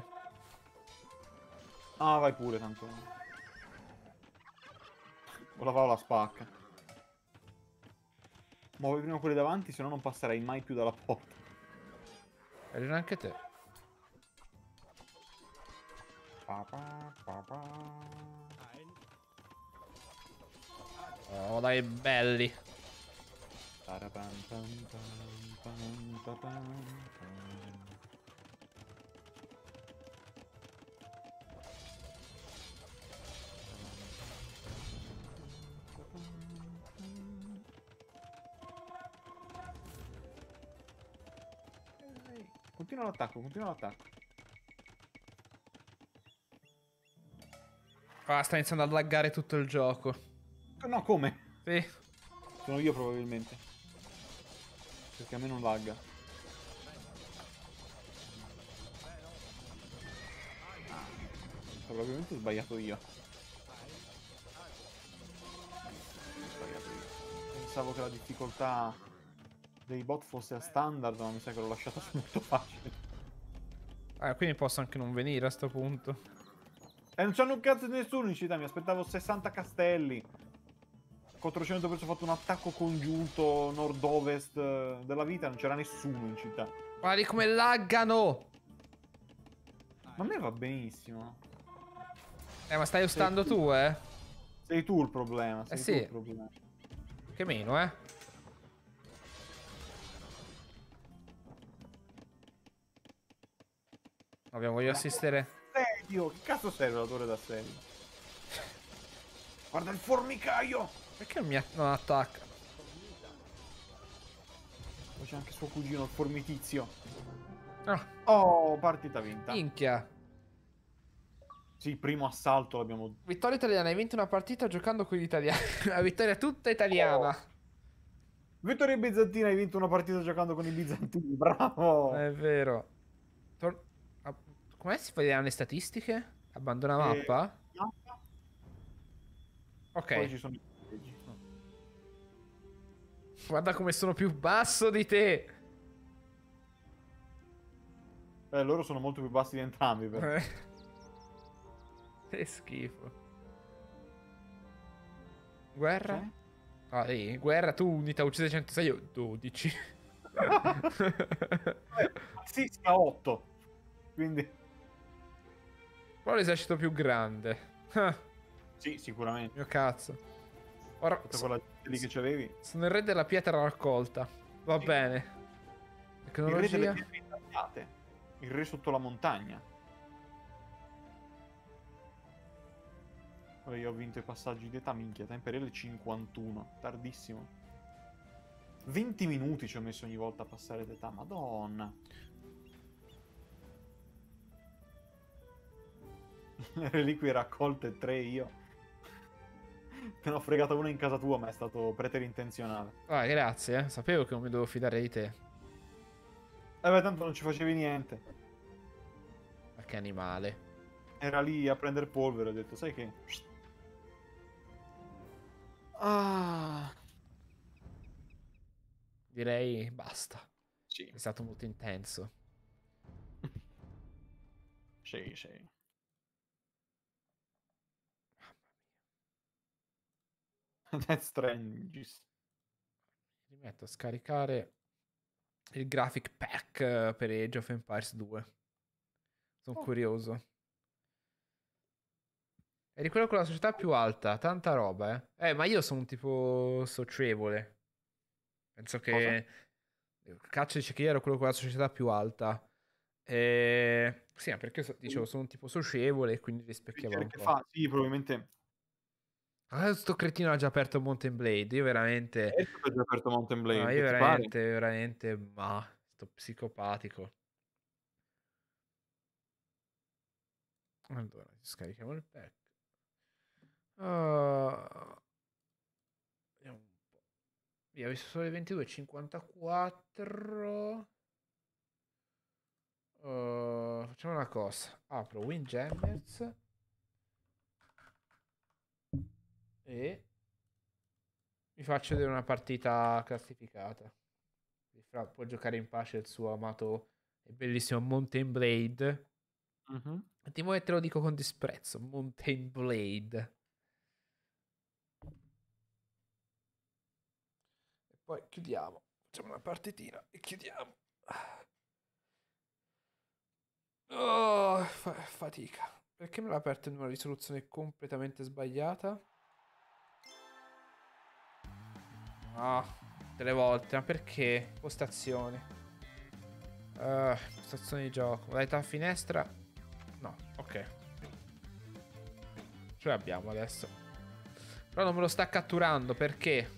Ah, vai pure, tanto. Ora va la spacca. Muovi prima quelli davanti, se no non passerai mai più dalla porta.
Arriva anche te.
Pa, pa, pa, pa.
Oh, dai, belli.
Tarapam, pam, pam, pam, pa, pam, pam. Ehi, continua l'attacco, continua l'attacco.
Ah, sta iniziando a laggare tutto il gioco.
No, come?
Sì.
Sono io probabilmente. Perché a me non lagga. Probabilmente ho sbagliato io. Ho sbagliato io. Pensavo che la difficoltà dei bot fosse a standard, ma mi sa che l'ho lasciata su molto facile.
Ah, quindi posso anche non venire a sto punto.
E non c'hanno un cazzo di nessuno in città, mi aspettavo sessanta castelli. quattrocento perso ho fatto un attacco congiunto nord-ovest eh, della vita, non c'era nessuno in città.
Guardi come laggano!
Ma a me va benissimo.
Eh, ma stai ostando
tu.
tu, eh?
Sei tu il problema, sei
Eh
tu
sì.
il problema.
Che meno, eh? Vabbè, voglio assistere.
Assedio! Che cazzo serve la torre d'assedio? Guarda il formicaio!
Perché non mi att- non attacca?
Poi c'è anche suo cugino, il formitizio.
Ah,
Oh, partita vinta.
minchia.
Sì, primo assalto l'abbiamo...
Vittoria italiana, hai vinto una partita giocando con gli italiani. La vittoria tutta italiana.
Oh. Vittoria bizantina, hai vinto una partita giocando con i bizantini, bravo!
È vero. Tor- ah, Come si vedono le statistiche? Abbandona
E-
mappa?
mappa.
Ok.
Poi ci sono i punteggi.
Guarda come sono più basso di te.
Eh, loro sono molto più bassi di entrambi, però.
Eh. Che schifo. Guerra?
Sì?
Ah, ehi, guerra, tu unità uccise centosei, io dodici.
Sì, sta a otto. Quindi...
Però l'esercito più grande. Ah,
Sì, sicuramente.
mio cazzo. Ora
Tutta
so-
quella gente lì che c'avevi.
sono il re della pietra raccolta. Va
Sì.
bene.
Il re
Tecnologia.
delle pietre intagliate. Il re sotto la montagna. Poi io ho vinto i passaggi di età, minchia, età imperiale cinquantuno, tardissimo. venti minuti ci ho messo ogni volta a passare d'età, madonna. Le reliquie raccolte, tre io. Te ne ho fregata una in casa tua, ma è stato preterintenzionale.
Ah, grazie, eh. Sapevo che non mi dovevo fidare di te.
Eh beh, tanto non ci facevi niente.
Ma che animale.
Era lì a prendere polvere, ho detto, sai che... Ah...
Direi basta.
Sì,
È stato molto intenso.
sì, sì. Death Stranding.
Rimetto a scaricare il graphic pack eh, per Age of Empires due. Sono
Oh.
curioso. Eri quello con la società più alta, tanta roba, eh. Eh, ma io sono un tipo socievole. Penso che... Caccia dice che io ero quello con la società più alta. E... Sì, ma perché so- dicevo, sono un tipo socievole e quindi rispecchiava un
Che
po'.
fa? Sì, probabilmente...
Ah, sto cretino ha già aperto Mountain Blade. Io veramente...
Ecco che ho già aperto Mountain Blade,
No,
che
io
ti
veramente, veramente... Ma... Sto psicopatico. Allora, scarichiamo il pack. Ah, vediamo un po'. Via, ho visto solo le ventidue e cinquantaquattro. Uh, facciamo una cosa. Apro Windjammers. E mi faccio vedere una partita classificata. Fra può giocare in pace il suo amato e bellissimo Mountain Blade.
pare. Mhm.
E ti muovo e te lo dico con disprezzo. Mountain Blade. E poi chiudiamo. Facciamo una partitina e chiudiamo. Oh, fa- fatica. Perché me l'ha aperto in una risoluzione completamente sbagliata? Ah, tutte le volte. Ma perché? Postazioni. Uh, postazioni di gioco. Modalità finestra. No, ok. Ce l'abbiamo adesso. Però non me lo sta catturando. Perché?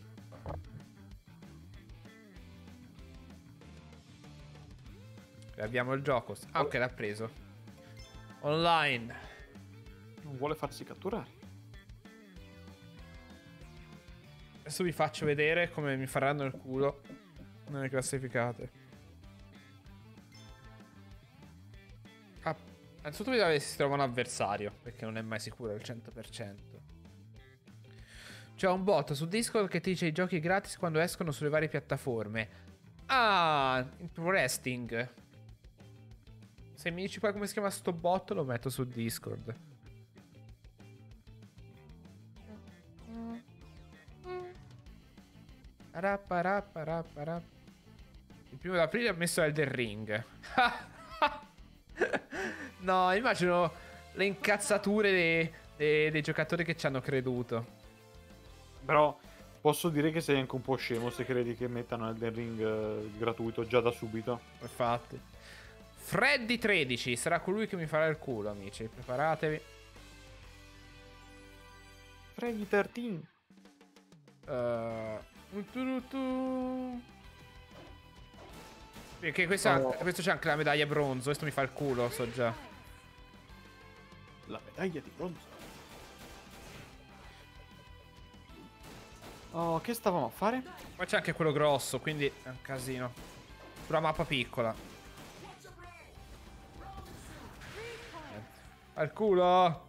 Abbiamo il gioco. Ah, ok, l'ha preso. Online.
Non vuole farsi catturare.
Adesso vi faccio vedere come mi faranno il culo nelle classificate. Ah, innanzitutto bisogna vedere se si trova un avversario, perché non è mai sicuro al cento per cento. C'è un bot su Discord che ti dice i giochi gratis quando escono sulle varie piattaforme. Ah, in Pro Wrestling. Se mi dici poi come si chiama sto bot, lo metto su Discord. Parapparapparapparap. Il primo di aprile ha messo Elden Ring. No, immagino le incazzature dei, dei- dei giocatori che ci hanno creduto.
Però posso dire che sei anche un po' scemo se credi che mettano Elden Ring eh, gratuito già da subito.
Infatti. Freddy tredici sarà colui che mi farà il culo, amici. Preparatevi.
Preghi Tartin.
Uh, tu, tu. Perché questa,
Oh.
questo c'è anche la medaglia bronzo. Questo mi fa il culo, so già.
La medaglia di bronzo. Oh, che stavamo a fare?
Poi c'è anche quello grosso, quindi è un casino. Sulla mappa piccola. Niente. Al culo!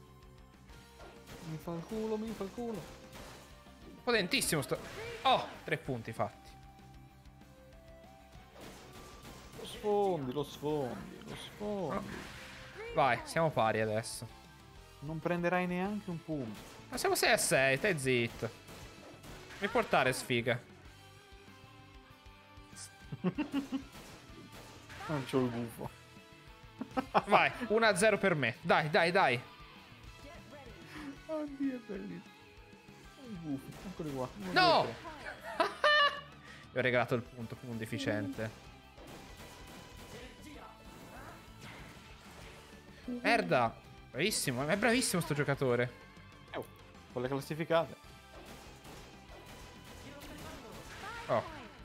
Mi fa il culo, mi fa il culo.
Potentissimo sto... Oh, tre punti fatti.
Lo sfondi, lo sfondi, lo sfondi.
Vai, siamo pari adesso.
Non prenderai neanche un punto.
Ma siamo sei a sei, stai zitto. Mi portare sfiga.
Non c'ho il gufo.
Vai, uno a zero per me. Dai, dai, dai.
Oddio, è bellissimo. Il gufo, eccoli qua. Uno,
No!
due,
Gli ho regalato il punto come un deficiente. Merda. Bravissimo, è bravissimo sto giocatore.
tre. Oh, con le classificate.
Oh.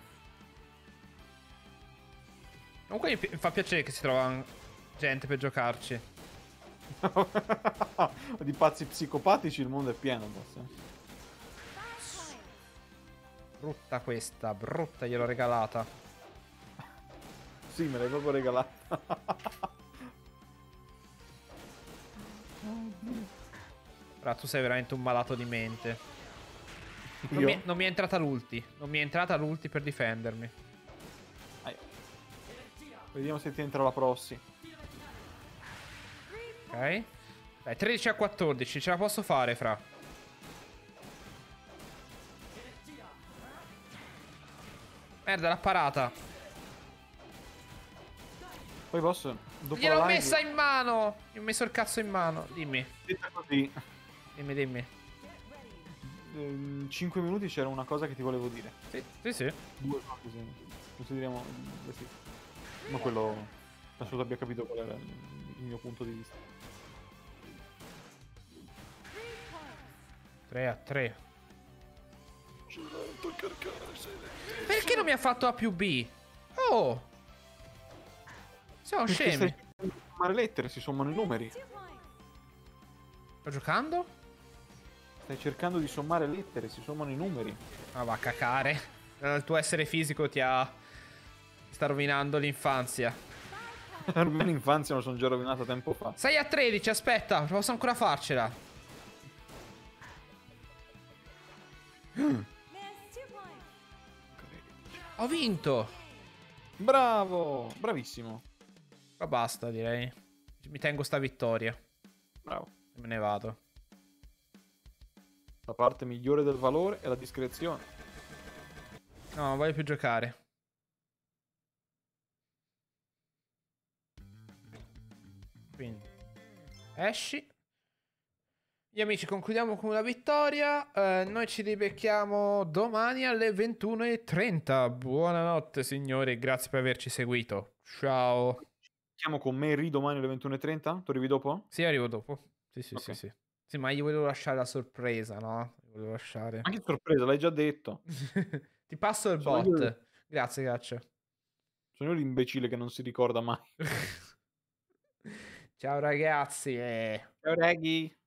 Comunque mi pi- mi fa piacere che si trova gente per giocarci.
Di pazzi psicopatici il mondo è pieno, boss. eh.
Brutta questa, brutta, gliel'ho regalata.
Sì, me l'hai proprio regalata.
Però tu sei veramente un malato di mente. Non
Io?
mi, non mi è entrata l'ulti. Non mi è entrata l'ulti per difendermi.
Ai. Vediamo se ti entra la prossima.
Ok. Dai, tredici a quattordici, ce la posso fare, fra. Merda, l'ha parata.
Poi boss, dopo
Gliel'ho
la live,
messa in mano. Gli ho messo il cazzo in mano. Dimmi,
detta così,
dimmi, dimmi.
in cinque minuti c'era una cosa che ti volevo dire.
Sì, sì, sì.
Due cose. Consideriamo. Beh, sì. Ma quello. Penso tu abbia capito qual era il il mio punto di vista.
tre a tre. Perché non mi ha fatto A più B? Oh! Siamo
Perché
scemi.
stai cercando di sommare lettere, si sommano i numeri.
Sto giocando?
Stai cercando di sommare lettere, si sommano i numeri.
Ah, va a cacare. Il tuo essere fisico ti ha... ti sta rovinando l'infanzia.
Per me l'infanzia me la sono già rovinata tempo fa.
sei a tredici, aspetta, posso ancora farcela. Ho vinto.
Bravo! Bravissimo.
Ma basta, direi. Mi tengo sta vittoria.
Bravo.
E me ne vado.
La parte migliore del valore è la discrezione.
No, non voglio più giocare. Quindi esci. Gli amici, concludiamo con una vittoria. Eh, noi ci ribecchiamo domani alle ventuno e trenta. Buonanotte signori, grazie per averci seguito. Ciao.
Siamo con Mary domani alle ventuno e trenta? Tu arrivi dopo?
Sì, arrivo dopo. Sì, sì,
Ok.
sì, sì. Sì, ma gli volevo lasciare la sorpresa, no? Gli volevo lasciare.
Anche sorpresa, l'hai già detto.
Ti passo il
Sono
bot.
io-
Grazie, Gaccio.
Sono io l'imbecille che non si ricorda mai.
Ciao ragazzi. eh.
Ciao Reggie.